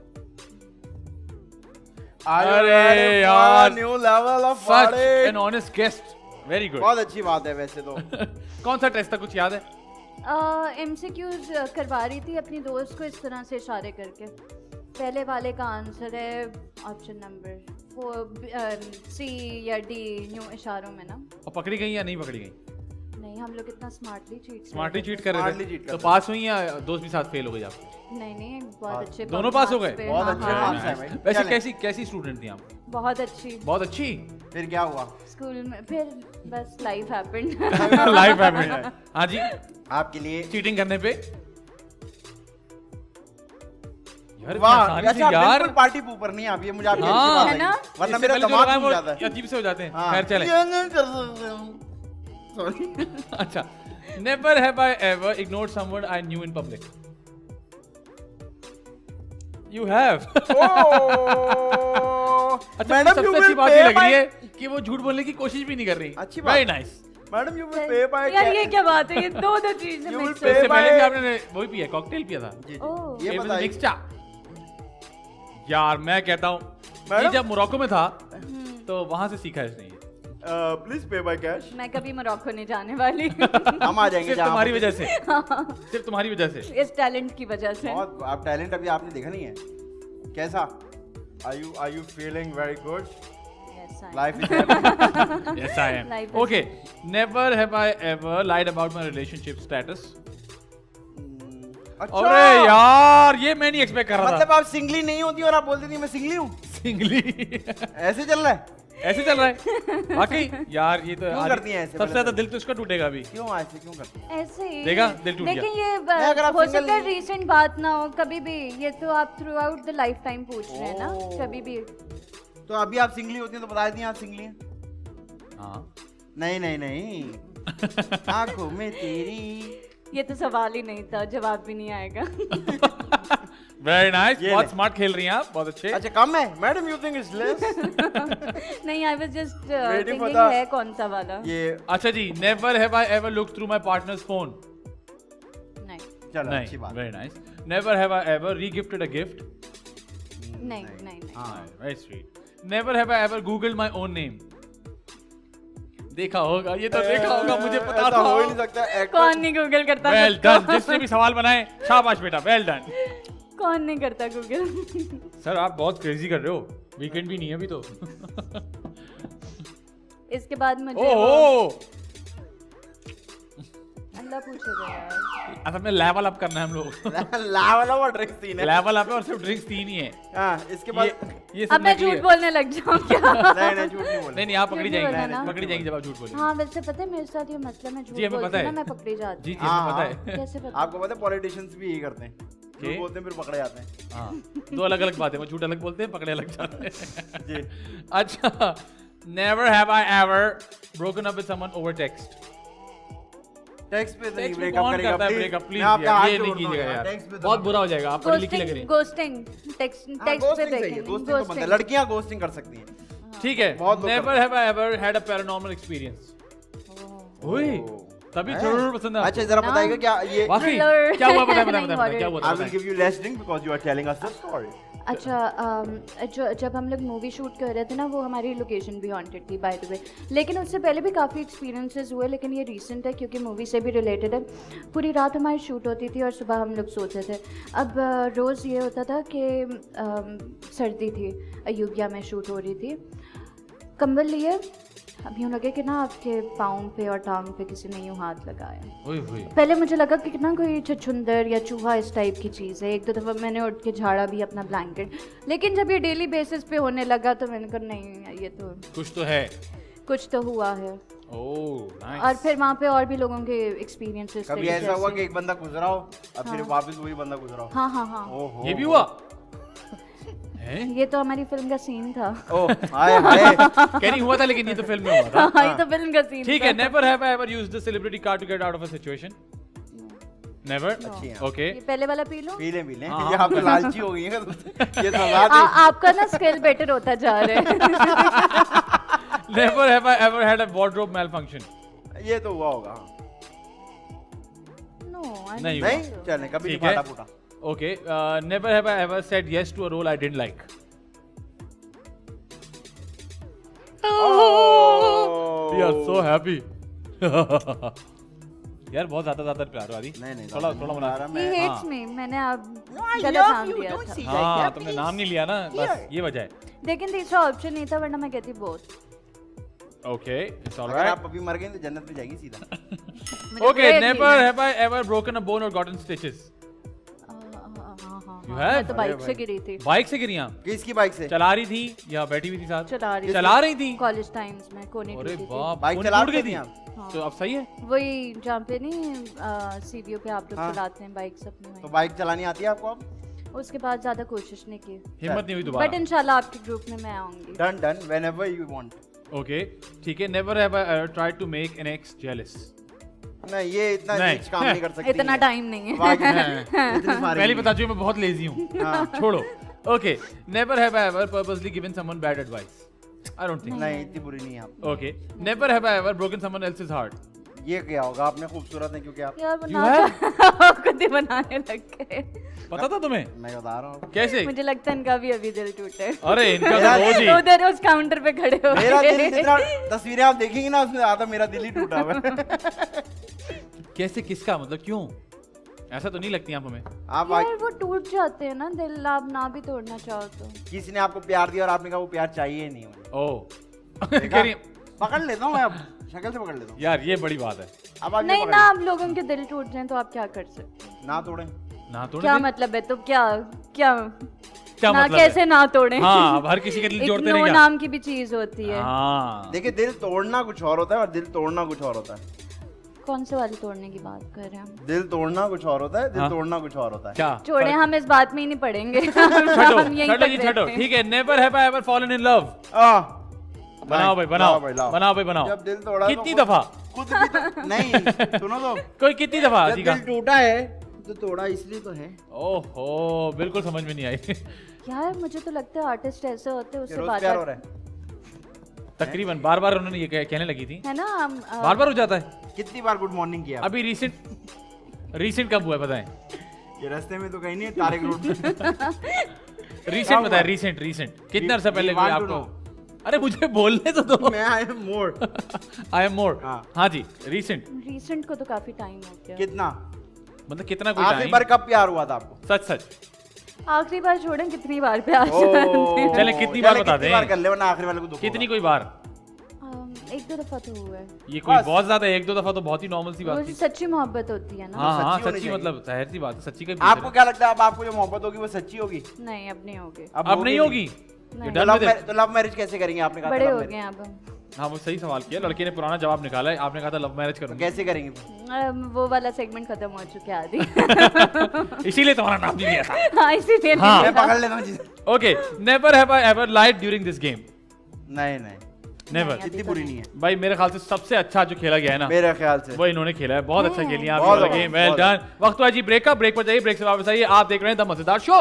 अरे यार, new level of such an honest guest. Very good. बहुत अच्छी बात है वैसे तो। कौन सा टेस्ट था, कुछ याद है? एमसीक्यूज करवा रही थी अपनी दोस्त को इस तरह से इशारे करके। पहले वाले का आंसर है ऑप्शन नंबर फोर, सी या डी, न्यू इशारों में ना। और पकड़ी गई या नहीं पकड़ी गई? नहीं, हम लोग इतना स्मार्टली चीट स्मार्टली चीट कर रहे Smartly थे cheat तो कर पास हुई या दोस्त भी साथ फेल हो गई आपकी? नहीं नहीं, बहुत अच्छे दोनों marks पास हो गए? पे, बहुत हाँ, अच्छे हाँ, marks हैं भाई। वैसे चलें। कैसी कैसी स्टूडेंट थी आप? बहुत अच्छी। बहुत अच्छी। फिर क्या हुआ? स्कूल में फिर बस लाइफ हैपेंड। लाइफ है। हाँ जी, आपके लिए चीटिंग करने पे यार वाह, आसानी से अच्छा यार। बिल्कुल पार्टी पूपर नहीं आप, ये मुझे आपकी अच्छी हाँ, बात है लगी। ना? वरना इससे मेरा पहले जो दिमाग लगाए घूम वो जाता है। अजीब से हो जाते हैं। हाँ। खैर चले। ये नहीं कर सकते हम। Sorry। अच्छा, never have I ever ignored someone I knew in public. You have. Oh, अच्छा, मैडम सबसे you अच्छी will बात pay ये लग my- रही है कि वो झूठ बोलने की कोशिश भी नहीं कर रही। अच्छी बात। Very nice. Madam you will pay bye. यार ये क्या बात है, ये दो दो चीजें You will mix pay हो इससे by- पहले भी आपने वही पिया, कॉकटेल पिया था। जी ओह। जी, ये बताइए। मिक्स चा। यार मैं कहता हूँ, ये मैडम? जब मोरक्को में था तो वहां से सीखा है इसने ये। Please pay by cash. मैं कभी मोरक्को नहीं जाने वाली। हम आ जाएंगे सिर्फ जहाँ तुम्हारी पे- वजह से, सिर्फ तुम्हारी वजह से। इस टैलेंट की वजह से। बहुत आप टैलेंट अभी आपने देखा नहीं है कैसा। Are you are you feeling very good? Yes, I am. Life is Yes, I am. Life is- Okay. Never have I ever lied about my relationship status. अच्छा। अरे यार ये मैं नहीं एक्सपेक्ट कर रहा मतलब था। आप सिंगली नहीं होती और आप बोल देती मैं सिंगली हूँ, सिंगली ऐसे चल रहा है? ऐसे चल रहा है वाकई यार। ये तो क्यों आदि- करती हैं ऐसे? सबसे ज्यादा दिल तो इसका टूटेगा अभी। क्यों ऐसे क्यों करती हैं? ऐसे ही देखा, दिल टूट लेकिन गया। ये नहीं, अगर आप हो single सकता है नहीं- रीसेंट बात ना हो कभी भी, ये तो आप throughout the lifetime पूछ रहे हैं ना, ओह। कभी भी। तो अभी आप सिंगली होती हैं तो बता दी आप सिंगली हैं? हाँ नहीं नहीं नहीं आंखों में तेरी। ये तो सवाल ही नहीं था, जवाब भी नहीं आएगा। वेरी नाइस, ये बहुत ले। स्मार्ट खेल रही हैं आप, बहुत अच्छे। अच्छा कम है madam, you think it's less? नहीं, I was just Waiting for thinking the- है कौन सा वाला। ये अच्छा जी, never have I ever looked through my partner's phone. नहीं चलो अच्छी नहीं, बात। Very nice. Never have I ever regifted a gift. नहीं नहीं नहीं। हाँ, very sweet. Never have I ever googled my own name. देखा होगा, ये तो देखा होगा, मुझे पता ऐसा था। हो ही नहीं सकता। एक- कौन नहीं गूगल करता? वेल खुद को? डन, जिसने भी सवाल बनाए शाबाश बेटा, वेल डन। कौन नहीं करता गूगल? सर आप बहुत क्रेजी कर रहे हो, वीकेंड भी नहीं है अभी तो। इसके बाद मुझे वो- ओहो, अल्लाह पूछेगा यार। असल में लेवल अप करना है हम लोग। लावला वो ड्रिंक्स तीन है। लेवल अप है और सिर्फ ड्रिंक्स तीन ही है। हाँ इसके बाद ये ये अब मैं झूठ बोलने लग जाऊं क्या? नहीं नहीं झूठ नहीं बोल। नहीं नहीं, आप पकड़ी झूठ नहीं जाएंगी, बोलना ना। पकड़ी जाएंगी जब आप झूठ बोलेंगे। हाँ वैसे पता है मेरे साथ ये मसला, मैं झूठ जी, हमें बोलती पता हूँ है। ना, मैं पकड़ी जाती जी हूँ। जी हमें पता हाँ, है। कैसे पता? आपको पता है पॉलिटिशियंस भी यही करते हैं, के? झूठ बोलते हैं फिर पकड़े जाते हैं। हाँ, दो अलग अलग बातें, वो झूठ अलग बोलते हैं, पकड़े अलग जाते हैं। जी। अच्छा, never have I ever broken up with someone over text. Text पे तो नहीं Text में ब्रेकअप कौन करेगा करता है प्लीज। ब्रेकअप, प्लीज मैं आपका यार, हाथ ये नहीं जोड़ता हूँ कीजिएगा यार, यार, text पे तो बहुत नहीं। बुरा हो जाएगा, आप पढ़ी लिखी लग रही गोस्टिंग हैं। गोस्टिंग टेक्स्ट हाँ, टेक्स्ट पे ghosting सही है, देखेंगे ghosting तो बनता है, लड़कियां घोस्टिंग कर सकती हैं। ठीक है, बहुत लोग never करते have I ever had a paranormal experience. ओए, तभी हैं? जरूर पसंद है अच्छा आपको। जरा ना। बताइएगा क्या ये वाकई Thriller। क्या हुआ, बताएं बताएं नहीं, बताएं बताएं, क्या हुआ आई विल बताएं। Give you less drink because you are telling us the story. अच्छा अम, जो जब हम लोग मूवी शूट कर रहे थे ना, वो हमारी लोकेशन भी हॉन्टेड थी बाय द वे, लेकिन उससे पहले भी काफ़ी एक्सपीरियंसेस हुए, लेकिन ये रीसेंट है क्योंकि मूवी से भी रिलेटेड है। पूरी रात हमारी शूट होती थी और सुबह हम लोग सोते थे। अब अ, रोज़ ये होता था कि अम, सर्दी थी, अयोध्या में शूट हो रही थी, कंबल लिए, अब यूँ लगे कि ना आपके पाँव पे और टांग पे किसी ने यूँ हाथ लगाया। ओए ओए, पहले मुझे लगा कि ना कोई छछुंदर या चूहा इस टाइप की चीज़ है, एक दो दफ़ा मैंने उठ के झाड़ा भी अपना ब्लैंकेट, लेकिन जब ये डेली बेसिस पे होने लगा तो मैंने कहा नहीं ये तो कुछ तो है। कुछ तो हुआ है। Oh nice. और फिर वहाँ पे और भी लोगों के एक्सपीरियंसेस कभी ऐसा हुआ कि एक बंदा गुजरा हो और फिर वापस वही बंदा गुजरा हो? हाँ हाँ हाँ, ओहो ये भी हुआ हैं? ये तो हमारी फिल्म का सीन था। ओह हाय हाय। कह नहीं हुआ था, लेकिन ये तो फिल्म में हुआ था। हाँ, ये तो फिल्म का सीन ठीक था। है, never have I ever used the celebrity card to get out of a situation. Never. अच्छी है। Okay. ये पहले वाला पी लो। पी ले पी ले, हाँ। ये आप तो लालची हो गई है ये तो आ, बात आपका ना स्किल बेटर होता जा रहा है। Never have I ever had a wardrobe malfunction. है। ये तो हुआ होगा। No, I नहीं don't नहीं think so. चले कभी नहीं ठीक है। फाटा फूटा। Okay. Uh, never have I ever said yes to a role I didn't like. We are so happy. यार बहुत ज्यादा ज्यादा प्यार वाली। नहीं नहीं थोड़ा थोड़ा बना रहा He मैं। hates me, मैंने अब गलत नाम दिया था। हाँ, तुमने नाम नहीं लिया ना, बस ये वजह है। लेकिन तीसरा ऑप्शन नहीं था, वरना मैं कहती बोथ। Okay, it's all अगर right. आप अभी मर गए तो जन्नत में जाएगी सीधा। Okay, never have I ever broken a bone or gotten stitches. You have? मैं तो बाइक से गिरी थी, बाइक से गिरी आप? किसकी बाइक से? चला रही थी या बैठी हुई थी साथ? चला रही चला रही थी? कॉलेज टाइम्स में कोने अरे टूटी थी। बाप, बाइक कोने चला टूट गई रही थी थी आप? हाँ। तो अब सही है? वही जहाँ पे नहीं सीवीओ पे आप लोग हाँ। चलाते हैं बाइक्स अपनी तो वहीं। बाइक चलानी आती है आपको अब? उसके बाद ज्यादा कोशिश नहीं की, हिम्मत नहीं हुई बट दोबारा। इंशाल्लाह आपके ग्रुप में मैं आऊंगी। Done done whenever you want. Okay, ठीक है। Never have I tried to make an ex jealous. नहीं ये इतना नहीं। नीच काम नहीं कर सकती इतना है। टाइम नहीं है। बाकी इतनी सारी पहले बता चुकी मैं बहुत लेजी हूँ। छोड़ो। Okay, never have I ever purposely given someone bad advice. I don't think. नहीं इतनी बुरी नहीं है आप। Okay, never have I ever broken someone else's heart. ये क्या होगा आपने खूबसूरत है क्योंकि आप यार You बना have? खुद ही बनाने लग गए। पता था तुम्हें? मैं बता रहा हूँ कैसे? मुझे लगता है इनका भी अभी दिल टूटे। अरे इनका तो रोज ही। उधर उस काउंटर पे खड़े हो मेरा दिल गए। जितना तस्वीरें आप देखेंगी ना उसमें आधा मेरा दिल ही टूटा हुआ है। कैसे, किसका, मतलब क्यों? ऐसा तो नहीं लगती आप हमें। आप यार आज वो टूट जाते हैं ना दिल, आप ना भी तोड़ना चाहो तो। किसी ने आपको प्यार दिया और आपने कहा वो प्यार चाहिए नहीं मुझे। ओह देखा? कह रही हैं, पकड़ लेता हूँ मैं अब शक्ल से पकड़ लेता हूँ। यार ये बड़ी बात है। अब आप ये नहीं पकड़ ना, लीजिए। आप लोगों के दिल टूट जाएं तो आप क्या कर सकते हैं? ना तोड़े ना तोड़े क्या दिल? मतलब है? तो क्या क्या क्या ना मतलब कैसे है? ना तोड़े? हाँ, अब हर किसी के दिल एक जोड़ते नो नहीं क्या? नाम की भी चीज होती है। हाँ। देखिए दिल तोड़ना कुछ और होता है और दिल तोड़ना कुछ और होता है। कौन से वाले तोड़ने की बात कर रहे हैं हम? दिल तोड़ना कुछ और होता है, दिल हाँ। तोड़ना कुछ और होता है। क्या छोड़े, हम इस बात में ही नहीं पड़ेंगे। छठो हम यहीं छठो तक जी रहते छठो हैं। ठीक है। Never have I ever fallen in love. आ, बनाओ भाई बनाओ लाओ भाई, लाओ। बनाओ भाई बनाओ। जब दिल तोड़ा कितनी तो दफा? खुद भी तो नहीं सुनो तो, कोई कितनी दफा? जब जी का दिल टूटा है तो तोड़ा इसलिए तो है। ओहो बिल्कुल समझ में नहीं आई। यार मुझे तो लगता है आर्टिस्ट ऐसे होते हैं, कि उससे रोज बात प्यार हो रहा है। तकरीबन बार बार उन्होंने ये कह- कहने लगी थी। है ना। हम, आ, बार बार हो जाता है। कितनी बार गुड मॉर्निंग किया? अभी रिसेंट रिसेंट कब हुआ है बताएं? ये रास्ते में तो कहीं नहीं है, तारिक रोड पे। रिसेंट बताएं। रिसेंट रिसेंट कितना अर्सा पहले We कोई want to आपको? अरे मुझे बोलने तो दो। मैं I am more. I am more. हाँ। हाँ जी रिसेंट रिसेंट को तो काफी टाइम हो गया। कितना? मतलब कितना कोई आखिरी टाइम? बार कब प्यार हुआ था आपको? सच सच आखिरी बार छोड़े कितनी बार प्यार ओ, चले कितनी बार चले बता कितनी दें? बार कर ले वरना आखिरी वाले को दुख कितनी होगा। कोई बार? अम, एक दो दफा तो हुआ है। ये कोई बस। बहुत ज्यादा है, एक दो दफा तो बहुत ही नॉर्मल सी वो बात जो थी। सच्ची मोहब्बत होती है ना। हाँ हाँ सच्ची होनी सच्ची चाहिए। मतलब जाहिर सी बात है सच्ची का आपको क्या लगता है अब आपको जो मोहब्बत होगी वो सच्ची होगी? नहीं अब नहीं होगे। अब नहीं होगी? नहीं। तो लव मैरिज तो लव मैरिज कैसे करेंगे? आपने कहा था बड़े love हो marriage। गए हैं अब हम। हाँ वो सही सवाल किया। लड़के ने पुराना जवाब निकाला है। आपने कहा था लव मैरिज तो करूंगी। कैसे करेंगे? अम, वो वाला सेगमेंट खत्म हो चुका है आदि। इसीलिए तुम्हारा नाम नहीं लिया था। हाँ इसीलिए नहीं हाँ। मैं लिया। पकड़ लेता हूँ चीज़। Okay never have I ever lied during this game. नहीं नहीं नेवर। अभी इतनी तो बुरी नहीं। नहीं है भाई मेरे ख्याल से सबसे अच्छा जो खेला गया है ना मेरे ख्याल से। वो इन्होंने खेला है। बहुत अच्छा खेल लिया बहुत आप अच्छा, गेम। वेल बहुत डन। वक्त हुआ जी ब्रेक का। ब्रेक पर जाइए, ब्रेक से वापस आइए। आप देख रहे हैं द मजेदार शो।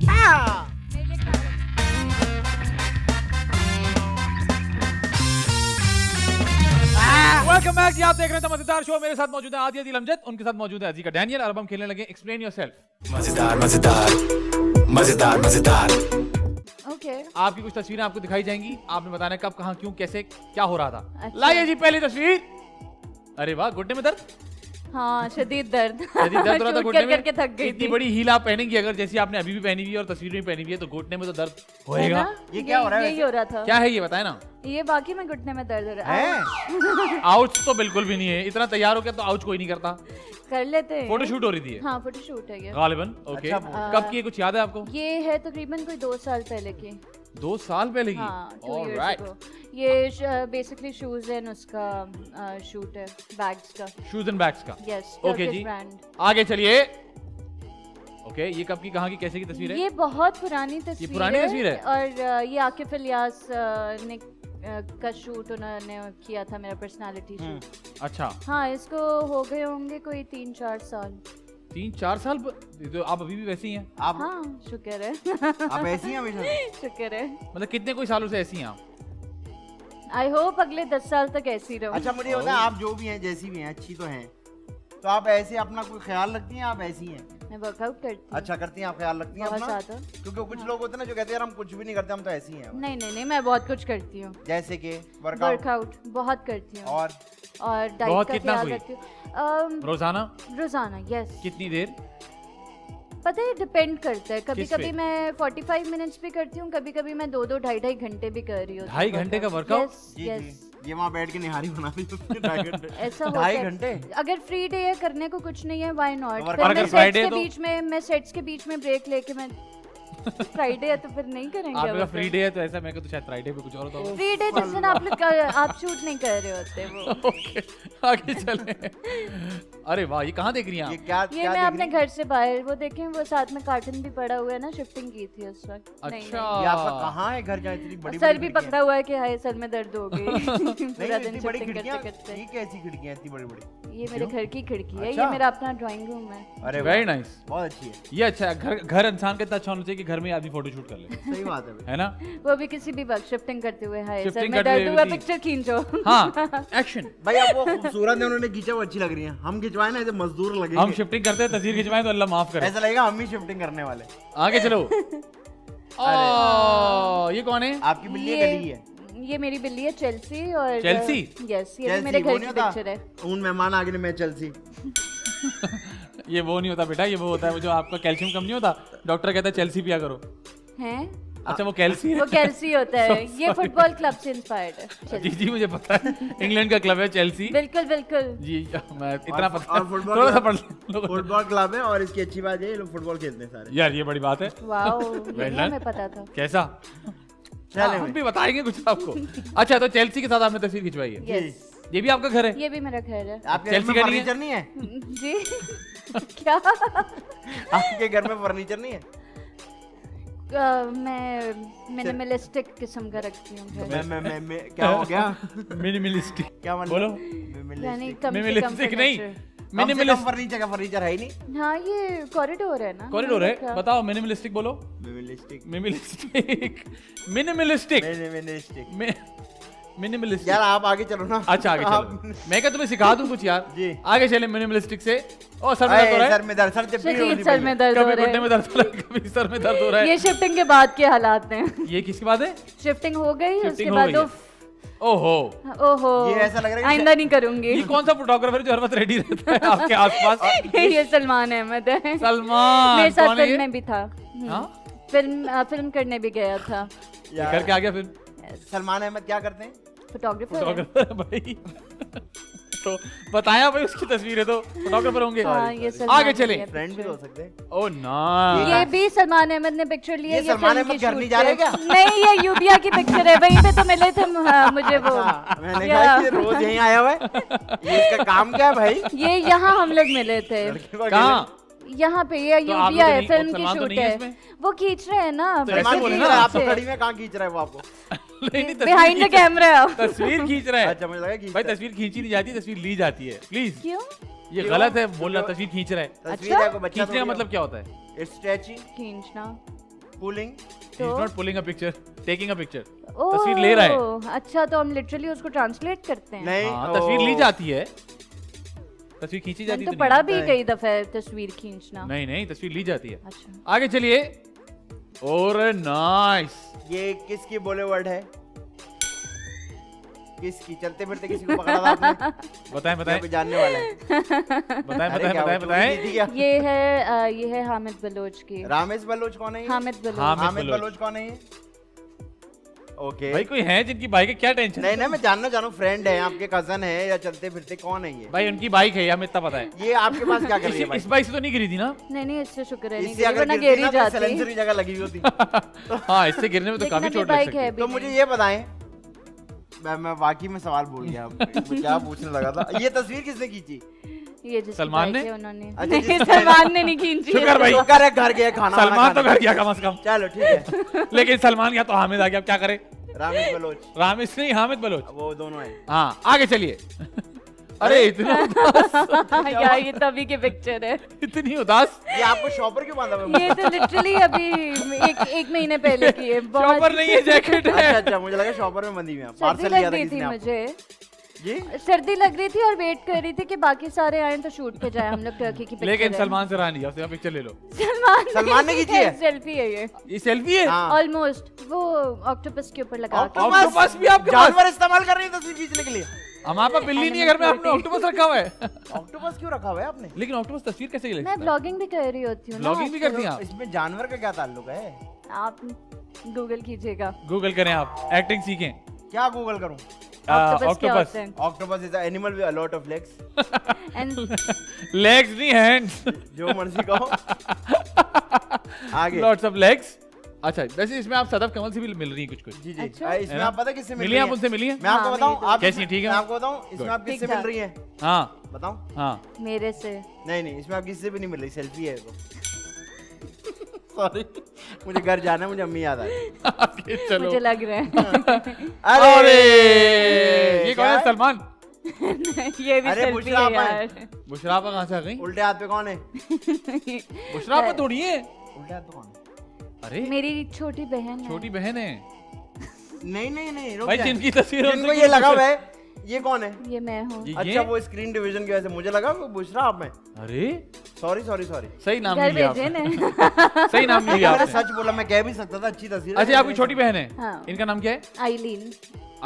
वेलकम बैक जी। आप देख रहे हैं द मजेदार शो। मेरे साथ मौजूद है आदि अदील अमजद, उनके साथ मौजूद है अजी का डैनियल। और अब हम खेलने लगे एक्सप्लेन योरसेल्फ। मजेदार मजेदार मजेदार मजेदार। ओके। आपकी कुछ तस्वीरें आपको दिखाई जाएंगी। आपने बताना है कब कहाँ क्यों कैसे क्या हो रहा था। अच्छा। लाइए जी पहली तस्वीर। अरे वाह घुटने में दर्द। हाँ शदीद दर्द। यदि दर्द हो रहा था शूट घुटने कर में। करके थक गई इतनी थी। बड़ी हील आप पहनेंगी अगर जैसी आपने अभी भी पहनी हुई है और तस्वीर में पहनी हुई है तो घुटने में तो दर्द है होएगा। ना? ये क्या हो रहा है यही वैसे? हो रहा था। क्या है ये बताए ना। ये बाकी में घुटने में दर्द हो रहा है। हैं? आउच तो बिल्कुल भी नहीं है। इतना तैयार हो गया तो आउच कोई नहीं करता। कर लेते हैं। फोटोशूट हो रही थी ये? हाँ फोटोशूट है ये। गालिबन ओके। अच्छा, बहुत। कब की है कुछ याद है आपको? ये है तकरीबन कोई दो साल पहले की। दो साल पहले की। हाँ टू Alright. Years ago. ये बेसिकली शूज एंड उसका शूट है, बैग्स का। शूज एंड बैग्स का। यस ओके जी ब्रांड। आगे चलिए। ओके ये कब की कहाँ की कैसे की तस्वीर है? ये बहुत पुरानी तस्वीर पुरानी तस्वीर है? और अ, ये आकिफ इलियास अ, ने अ, का शूट उन्होंने किया था, मेरा पर्सनालिटी शूट। अच्छा हाँ इसको हो गए होंगे कोई तीन चार साल। तीन चार साल प- तो आप अभी भी वैसे ही हैं? आप हाँ शुक्र है। आप ऐसी हैं हमेशा? शुक्र है। मतलब कितने कोई सालों से ऐसी हैं आप? आई होप अगले दस साल तक ऐसी रहूं। अच्छा मुझे बताएं, आप जो भी हैं जैसी भी हैं अच्छी तो हैं, तो आप ऐसे अपना कोई ख्याल रखती हैं? आप ऐसी हैं? मैं वर्कआउट करती हूँ। अच्छा करती हैं आप, ख्याल रखती हैं बहुत अपना? ज्यादा। क्योंकि कुछ लोग होते हैं ना जो कहते हैं यार हम कुछ भी नहीं करते, हम तो ऐसी हैं। नहीं नहीं नहीं मैं बहुत कुछ करती हूँ। जैसे कि वर्कआउट वर्कआउट बहुत करती हूँ और और बहुत डाइट का कितना ख्याल कोई? रखती हूँ। अम, रोजाना रोजाना यस। कितनी देर? पता है डिपेंड करता है, कभी किस पे? कभी मैं पैंतालीस मिनट्स भी करती हूँ, कभी कभी मैं दो दो ढाई ढाई घंटे भी कर रही हूँ। ढाई घंटे का workout? जी यस जी ये वहाँ बैठ के निहारी बना रही होती है, ढाई घंटे ऐसा होता ढाई है। घंटे अगर फ्री डे है करने को कुछ नहीं है व्हाई नॉट। और फिर अगर मैं Friday सेट्स के तो- बीच में मैं सेट्स के बीच में ब्रेक लेके मैं फ्राइडे है तो फिर नहीं करेंगे। आपका अब फ्री डे है तो ऐसा मैं कहता तो शायद फ्राइडे पे कुछ और होता होगा। फ्री डे जिस दिन आप लोग कर- आप शूट नहीं कर रहे होते वो। ओके आगे चले। अरे वाह ये कहाँ देख रही हैं ये आप? क्या ये क्या मैं देख अपने रही हैं? घर से बाहर वो देखें, वो साथ में कार्टन भी पड़ा हुआ है ना, शिफ्टिंग की थी उस वक्त। नहीं, अच्छा नहीं। ये आपका कहाँ है घर जहाँ इतनी बड़ी सर बड़ी भी खिड़कियाँ? पकड़ा हुआ है कि हाय सर में दर्द हो गई। नहीं पूरा दिन इतनी बड़ी शिफ्टिंग खिड़कियाँ, करते करते। ये कैसी खिड़कियाँ इतनी बड़ी बड़ी? ये मेरे घर की खिड़की है, अच्छा। ये मेरा अपना ड्राइंग रूम है। अरे वेरी वाह, नाइस। बहुत अच्छी है, ये अच्छा है। घर घर इंसान का इतना अच्छा होना चाहिए कि घर में आदमी फोटो शूट कर ले। सही बात है भाई। है ना? वो भी किसी भी वक्त शिफ्टिंग करते हुए हाय सर Shifting में करते दर्द हुए हुआ, भी। पिक्चर खींचो। हाँ एक्शन। भाई अब वो खूबसूरत है उन्होंने खींचा वो अच्छी लग रही है, हम खिंचवाए ना ऐसे मजदूर हम लगेंगे, शिफ्टिंग करते हैं तस्वीर खिंचवाएं तो अल्लाह माफ करे। ऐसा लगेगा हम ही शिफ्टिंग करने वाले। आगे चलो। ओ, ये कौन है? आपकी बिल्ली ये- गली है? ये मेरी बिल्ली है चेल्सी। और चेल्सी? यस ये भी चेल्सी, मेरे वो घर नहीं की होता? पिक्चर है। उन मेहमान आगे ने मैं चेल्सी। ये वो नहीं होता बेटा, ये वो होता है वो जो आपका कैल्शियम कम नहीं होता, डॉक्टर कहता है चेल्सी पिया करो। हैं अच्छा वो केल्सी है। वो केल्सी होता है, ये फुटबॉल क्लब से इंस्पायर्ड है। जी जी मुझे पता है, इंग्लैंड का क्लब है चेल्सी। बिल्कुल बिल्कुल जी मैं इतना और- पता और है, फुटबॉल थोड़ा सा क्लब- पढ़ लो। फुटबॉल क्लब है और इसकी अच्छी बात है ये लोग फुटबॉल खेलते हैं सारे। यार ये बड़ी बात है। वाओ, Well ये done. हमें पता था। कैसा? चले हाँ, हम भी बताएंगे कुछ आपको। अच्छा तो चेल्सी के साथ आपने तस्वीर खिंचवाई है, यस, ये भी आपका घर है? ये भी मेरा घर है। आपके घर चेल्सी में का नहीं है? फर्नीचर नहीं है? जी क्या? आपके घर में फर्नीचर नहीं है? अ, मैं मिनिमलिस्टिक किस्म का रखती हूँ घर। मैं मैं मैं मैं क्या हो गया? मिनिमलिस्टिक। क्या मतलब? बोलो। यानी कम से कम मिनिमलिस्टिक नहीं, furniture। मिनिमलिस्ट फर्नीचर का फर्नीचर है ही नहीं। हाँ ये कॉरिडोर है ना। कॉरिडोर है। क्या? बताओ मिनिमलिस्टिक बोलो। Minimalistic minimalistic minimalistic minimalistic minimalistic. यार आप आगे चलो ना। अच्छा आगे आप- चलो, मैं क्या तुम्हें सिखा दूं कुछ यार? जी। आगे चले मिनिमलिस्टिक से। ओ सर में दर्द हो अरे, रहा सर है, में दर्द, सर जब भी शकील होनी सर पड़ी में है। दर्द हो कभी रहा घुटने में है। दर्द हो रहा है, कभी सर में दर्द हो रहा है। ये शिफ्टिंग के बाद के हालात हैं। ये किसकी बात है? शिफ्टिंग हो गई, Shifting उसके हो बाद गई है। उफ, ओहो, ओहो, ये ऐसा लग रहा है कि आइंदा नहीं करूंगी। ये कौन सा फोटोग्राफर जो हर वक्त रेडी रहता है आपके आसपास? ये सलमान अहमद है। सलमान। मेरे साथ कौन है ये? फिल्म में भी था। हम्म, हाँ? फिल्म अ, फिल्म करने भी गया था। यार, करके आ गया फिर। सलमान अहमद क्या करते हैं? फोटोग्राफर। फोटोग्राफर भाई। तो बताया भाई उसकी तस्वीर है तो फोटोग्राफर होंगे। हाँ, ये सलमान आगे चले। की है फ्रेंड भी picture। हो सकते हैं। Oh nice. ये भी सलमान अहमद ने पिक्चर ली है। ये सलमान फिल्म अहमद की घर नहीं shoot जा रहे पे। क्या? नहीं, ये यूबिया की पिक्चर है, वहीं पे तो मिले थे हाँ, मुझे वो। अच्छा, मैंने या- कहा कि ये रोज यहीं आया हुआ है। ये इसका काम क्या है भाई? ये यहाँ हम लोग मिले थे। लड़के को कहाँ? यहाँ पे ये तो आप यूबिया लोग है, नहीं- फिल्म की सलमान तो शूट नहीं है है। इसमें? वो खींच रहे हैं ना। तो ऐसे सलमान बोले खींच ना, रहा है, आप से। तो खड़ी में कहाँ खींच रहा है वो आपको? नहीं नहीं, तस्वीर बिहाइंड द खींच रहा कैमरा। है। तस्वीर खींच रहा है। अच्छा मुझे लगा खींच भाई रहा है। तस्वीर खींची नहीं जाती, तस्वीर ली जाती है। प्लीज, क्यों? ये क्यों? गलत है बोलना तस्वीर खींच रहा है। तस्वीर अच्छा? है, कोई बच्चा खींचने का थोड़ी मतलब क्या होता है? है। It's stretching, खींचना pulling। He is तो not pulling a picture, taking a picture. ओह, तस्वीर ले रहा है। अच्छा तो हम लिटरली उसको ट्रांसलेट करते हैं। नहीं, हाँ, ओ, तस्वीर ली जाती है, तस्वीर खींची जाती मैंने तो तो पढ़ा नहीं। भी कई दफे तस्वीर खींचना। नहीं नहीं, तस्वीर ली जाती है। अच्छा, आगे चलिए। और नाइस। ये किसकी बॉलीवुड है? किसकी? चलते फिरते किसी को पकड़ा था आपने? बताएं क्या बताएं कोई जानने वाला है? बताएं अरे बताएं क्या बताएं वो चोरी बताएं। की थी क्या? ये है अ, ये है हामिद बलोच की। रामेश बलोच कौन है ये? हामिद बलोच। हामिद हामिद बलोच। बलोच कौन है ये? ओके। भाई कोई है जिनकी बाइक है, क्या टेंशन? नहीं ना, मैं जानना चाह रहा हूँ, फ्रेंड है, आपके कजन है या चलते फिरते कौन है ये? भाई उनकी बाइक है, हमें इतना पता है। ये आपके पास क्या कर रही है इस, भाई? इस बाइक से तो नहीं गिरी थी ना? नहीं नहीं, इससे शुक्र है नहीं इससे गिरी, अगर वरना गिरती गिरी ना तो जाती। silencer की जगह लगी हुई होती। हाँ, इससे गिरने में तो लेकिन काफी अब चोट ये लग बाइक सकती है है। अभी तो भी। मुझे ये बताएं, मैं मैं वाकई में सवाल भूल गया, मैं क्या पूछने लगा था। ये तस्वीर किसने खींची? ये जिसकी सलमान बाइक ने? है उन्होंने। अच्छा, नहीं, जिसकी सलमान ने नहीं खींची। शुक्र भाई। शुक्र है घर गया खाना वाना सलमान तो खाने। घर गया कम से कम। चलो ठीक है। लेकिन सलमान गया तो हामिद आ गया, अब क्या करे? रामेश बलोच, रामेश नहीं, हामिद बलोच। वो दोनों है। हाँ आगे चलिए। अरे इतना उदास, यार ये तभी की पिक्चर है। इतनी उदास। ये आपको शॉपर क्यों बांधा हुआ है? ये तो लिटरली अभी एक एक महीने पहले की है। बहुत शॉपर नहीं है, जैकेट अच्छा है। अच्छा, मुझे लगा शॉपर में बंधी हुई है। सर्दी पार्सल लग लिया था रही किसी थी ने आपको? मुझे। जी? सर्दी लग रही थी और वेट कर रही थी कि बाकी सारे आए तो शूट पे जाए हम लोग। टर्की की पिक्चर लेकिन है। सलमान से रहा नहीं, उससे पिक्चर ले लो। सलमान सलमान ने खींची है? सेल्फी है ये। ये सेल्फी है। हाँ। ऑलमोस्ट वो ऑक्टोपस के ऊपर लगा के। ऑक्टोपस ऑक्टोपस भी आपके पास? जानवर इस्तेमाल कर रही है तस्वीर खींचने के लिए? हमारे पास बिल्ली नहीं है घर में, आपने ऑक्टोपस रखा हुआ है। ऑक्टोपस क्यों रखा हुआ है आपने? लेकिन ऑक्टोपस तस्वीर कैसे ले मैं लेता है? ब्लॉगिंग भी कर रही होती हूँ ना। ब्लॉगिंग भी करती हैं आप? इसमें जानवर का क्या ताल्लुक है? आप गूगल कीजिएगा। गूगल करें आप, एक्टिंग सीखें। क्या गूगल करूं? ऑक्टोपस क्या ऑक्टोपस। होते हैं? Octopus is an animal with a lot of legs. And legs नहीं, हैंड्स। जो मर्जी कहो। आगे। Lots of legs. अच्छा, वैसे इसमें आप सदफ कमल से भी मिल रही हैं कुछ कुछ। जी जी। अच्छा। आ, इसमें है ना? आप पता किससे मिल मिली रही आप हैं? उनसे मिली हैं? मैं आपको हाँ, बताऊं, मिली तो। आप कैसी, ठीक है? मैं आपको बताऊं, इसमें Good. आप किससे ठीक मिल ठाक। रही हैं? हाँ बताऊं? हाँ। मेरे से नहीं नहीं, इसमें आप किससे भी नहीं मिल रही, सेल्फी है वो। सॉरी, मुझे घर जाना है, मुझे अम्मी याद आ रही। आगे चलो। मुझे लग रहा है। अरे ये कौन क्या है? सलमान। ये भी अरे, सेल्फी बुशरा है आपा है। यार। बुशरा आपा कहाँ से आ गई? उल्टे हाथ पे कौन है? बुशरा आपा थोड़ी है। उल्टे हाथ पे कौन है? अरे मेरी छोटी बहन है। छोटी बहन है नहीं नहीं नहीं, रुक भाई, जाए। जिनकी तस्वीर जिनको उनसे ये क्यों लगा पूछे? हुआ है, ये कौन है? ये मैं हूँ। ये- अच्छा, वो स्क्रीन डिवीजन की वजह से मुझे लगा वो बुशरा आप में। अरे सॉरी सॉरी सॉरी। सही नाम घर नहीं लिया भेजे आपने। ने। सही नाम नहीं लिया मैंने आपने। सच बोला, मैं कह भी सकता था, अच्छी तस्वीर है। अच्छा, आपकी छोटी बहन है? हाँ। इनका नाम क्या है? Eileen.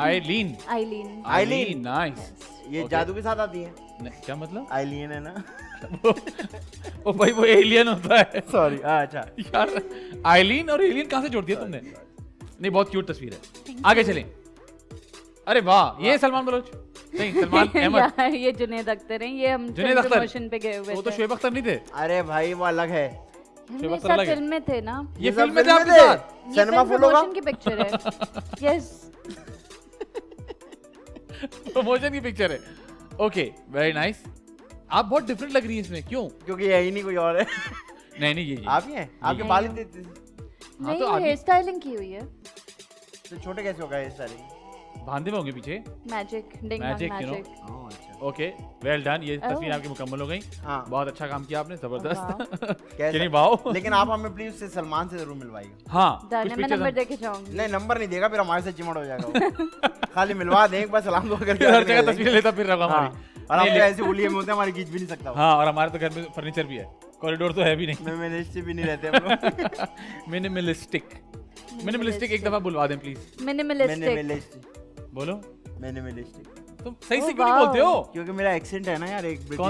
Eileen. Eileen. Eileen. Nice. ये Okay. जादू के साथ आती है। क्या मतलब? आइलियन है ना। ओ भाई वो एलियन होता है। सॉरी अच्छा यार आइलीन और एलियन कहाँ से जोड़ दिया तुमने? नहीं बहुत क्यूट तस्वीर है। आगे चलें। अरे वाह ये सलमान बलोच नहीं सलमान अहमद यार ये जुनेद अख्तर हैं, ये हम जुनेद अख्तर प्रमोशन पे गए हुए थे। वो तो शोएब अख्तर नहीं थे। अरे भाई वो अलग है। शोएब मेरे अख्तर साथ अलग है। फिल्म में थे ना, ये सब फिल्म में थे फिल्म आपके में थे। साथ? ये सिनेमा फिल्म फुल होगा? प्रमोशन की पिक्चर है। यस प्रमोशन की पिक्चर है। Okay very nice. आप बहुत डिफरेंट लग रही हैं इसमें, क्यों? क्योंकि यही नहीं कोई और है। नहीं नहीं ये आप ही हैं, आपके ये- बाल इतने नहीं तो आगे- हेयर स्टाइलिंग की हुई है। तो छोटे कैसे होगा ये सारे? बांधे में होंगे पीछे। मैजिक डिंग Magic, you know. Magic. Okay well done. ये Oh. तस्वीर आपकी मुकम्मल हो गई। हाँ। बहुत अच्छा काम किया आपने, जबरदस्त। कैसा? चलिए बाओ। लेकिन आप हमें प्लीज से सलमान से जरूर मिलवाइएगा। हाँ डन कुछ है, मैं pictures नंबर हम- दे के जाऊंगी। नहीं नंबर नहीं देगा, फिर हमारे से चिमड़ हो जाएगा वो। खाली मिलवा दें एक बार, सलाम दुआ करके हर आगे जगह निकल तस्वीरें लेता फिर रहा हाँ। हमारी। और हम नहीं, तो ऐसे उलिये में होते हैं, हमारे खींच भी नहीं सकता वो। हाँ और हमारे तो घर में फर्नीचर भी है, कॉरिडोर तो है भी नहीं। मिनिमलिस्ट भी नहीं रहते हम लोग। मिनिमलिस्टिक मिनिमलिस्टिक एक दफा बुलवा दें प्लीज। मिनिमलिस्टिक। मिनिमलिस्ट बोलो मिनिमलिस्टिक तुम सही से Oh, क्यों नहीं wow. बोलते हो? क्योंकि मेरा एक्सेंट है ना यार एक कौन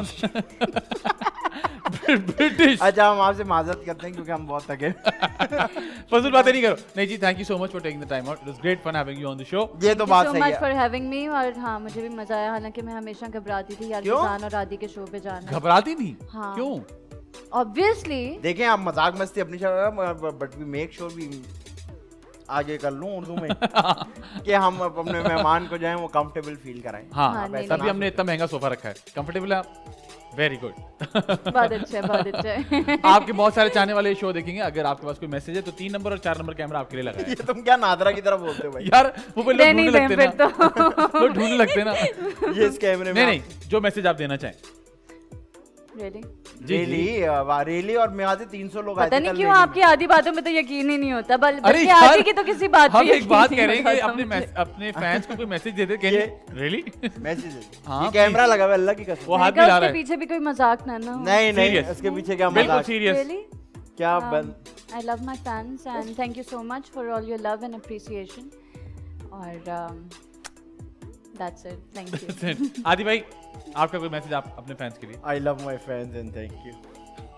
ब्रिटिश। ब्रिटिश। अच्छा हम आपसे माजरत करते हैं क्योंकि हम बहुत थके। फजूल बातें नहीं करो। नहीं जी thank you so much for taking the time out. It was great fun having you on the show. ये तो बात सो सही मच है। For having me. और हाँ मुझे भी मजा आया, हालांकि मैं हमेशा घबराती थी यार क्यों? किसान और आदि के शो पे जाना। घबराती थी? हाँ। क्यों? ऑब्वियसली देखें आप मजाक मस्ती अपनी जगह, बट वी मेक श्योर भी आगे कर लूं उर्दू में कि हम अपने मेहमान को जो है वो कंफर्टेबल फील कराएं। हाँ, हाँ, नहीं, तभी नहीं। हमने इतना महंगा सोफा रखा है। कंफर्टेबल है आप? Very good. बहुत अच्छा है, बहुत अच्छा है। आपके बहुत सारे चाहने वाले शो देखेंगे। अगर आपके पास कोई मैसेज है तो तीन नंबर और चार नंबर कैमरा आपके लिए लगा है। ये तुम क्या नादरा की तरह बोलते हो भाई? यार वो पहले दे लोग नहीं ढूंढने दें लगते फिर ना। तो। लोग ढूंढने लगते ना। ये इस कैमरे में नहीं नहीं जो मैसेज आप देना चाहें। Really? रेली रेली और मैं आते तीन सौ लोग आए पता थे नहीं कल क्यों रेली में। आपकी आधी बातों में तो यकीन ही नहीं होता, बल- अरे बल्कि यार, आदि की तो किसी बात पे हम एक यकीन बात नहीं कह रहे हैं कि होता अपने मुझे। मैस- अपने फैंस को कोई मैसेज दे दे। ये- रियली? मैसेज है। हाँ, ये कैमरा लगा हुआ है, अल्लाह की कसम। वो हाथ मैंने कहा मिला उसके रहा है। पीछे भी कोई मजाक ना ना हो। नहीं नहीं Serious? इसके पीछे क्या बिल्कुल मजाक? सीरियस। Really? क्या Um, बंद? I love my fans and thank you so much for all your love and appreciation. और um, that's it. Thank you. आदि भाई आपका कोई मैसेज आप अपने फैंस के लिए? I love my fans and thank you.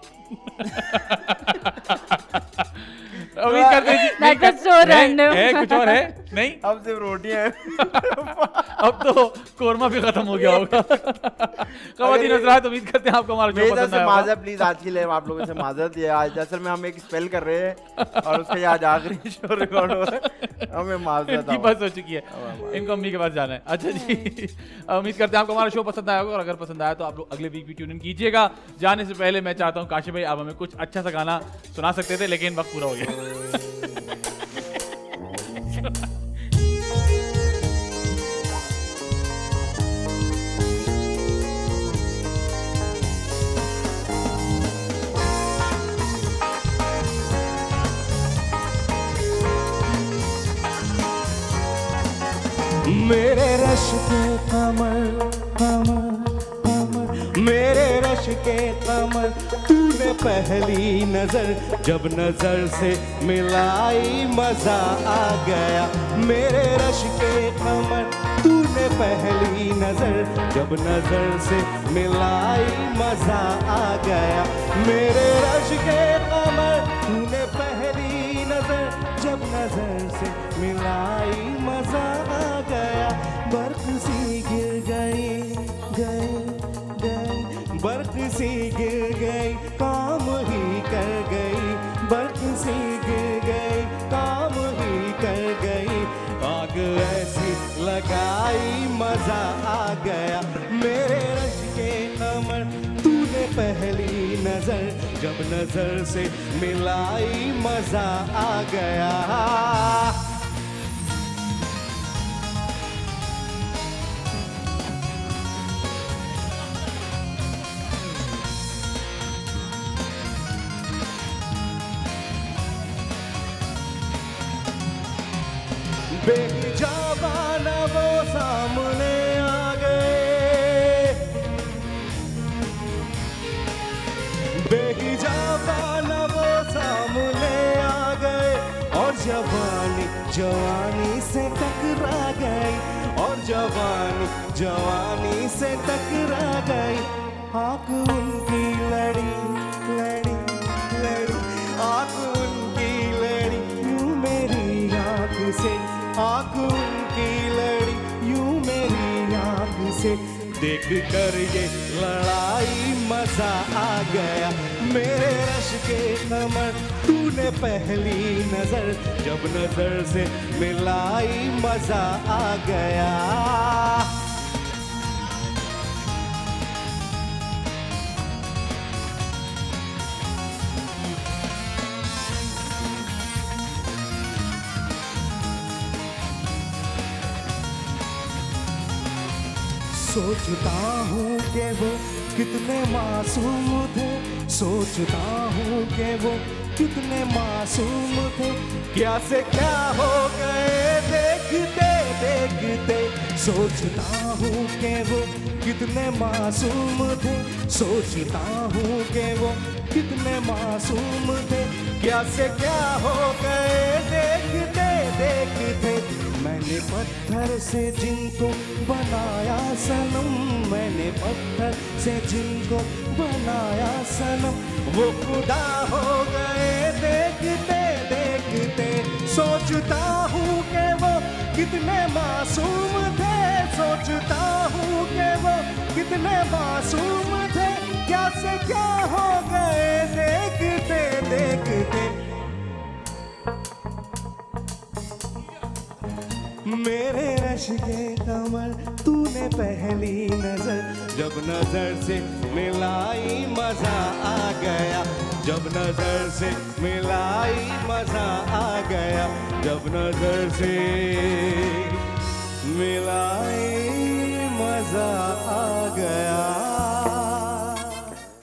उम्मीद करते हैं कि- नहीं That was कर- so है- random. है कुछ और है? नहीं अब सिर्फ रोटियां हैं। अब तो कोरमा भी खत्म हो गया होगा। खवातीन हज़रात उम्मीद करते हैं आपको हमारा शो मेरी पसंद तरफ से आया होगा। माजरत प्लीज आज के लिए आप लोगों से माजरत। ये आज असल में हम एक स्पेल कर रहे हैं और उसका ये आज आखिरी शो रिकॉर्ड हो रहा है, हमें माजरत। इनकी बस हो चुकी है, इनको अम्मी के पास जाना है। अच्छा जी उम्मीद करते हैं आपको हमारा शो पसंद आया होगा और अगर पसंद आया तो आप लोग अगले वीक भी ट्यून इन कीजिएगा। जाने से पहले मैं चाहता हूँ काशिफ भाई आप हमें कुछ अच्छा सा गाना सुना सकते थे लेकिन वक्त पूरा हो गया। मेरे रश के कमर कमर कमर मेरे रश के कमर तूने पहली नजर जब नजर से मिलाई मजा आ गया। मेरे रश के कमर तूने पहली नजर जब नजर से मिलाई मजा आ गया। मेरे रश के कमर तूने पहली नजर जब नजर से मिलाई मजा आ गया। बर्फ सी गिर गई गई गई बर्फ सी गिर गई काम ही कर गई। बर्फ सी गिर गई काम ही कर गई। आग ऐसी लगाई मजा आ गया। मेरे रश के कमर तूने पहली नजर जब नजर से मिलाई मजा आ गया। बेजाबाना वो सामने आ गए। बेजाबाना वो सामने आ गए और जवानी जवानी से टकरा गई और जवानी जवानी से टकरा गई। आंख उनकी लड़ी लड़ी लड़ी, आंख उनकी लड़ी यूं मेरी आंख से, आंख उनकी लड़ी यूं मेरी आंख से। देख कर ये लड़ाई मजा आ गया, मेरे रश के कमर तूने पहली नजर जब नजर से मिलाई मजा आ गया। सोचता हूँ कि वो कितने मासूम थे, सोचता हूँ कि वो कितने मासूम थे, क्या से क्या हो गए देखते देखते। सोचता हूँ कि वो कितने मासूम थे, सोचता हूँ कि वो कितने मासूम थे, क्या से क्या हो गए देखते देखते। मैंने पत्थर से जिनको बनाया सनम, मैंने पत्थर से जिनको बनाया सनम, वो खुदा हो गए देखते देखते। सोचता हूँ कि वो कितने मासूम थे, सोचता हूँ कि वो कितने मासूम थे, क्या से क्या हो गए देखते देखते। मेरे रश के कमर तूने पहली नजर जब नजर से मिलाई मजा आ गया, जब नजर से मिलाई मजा आ गया, जब नजर से मिलाई मजा आ गया।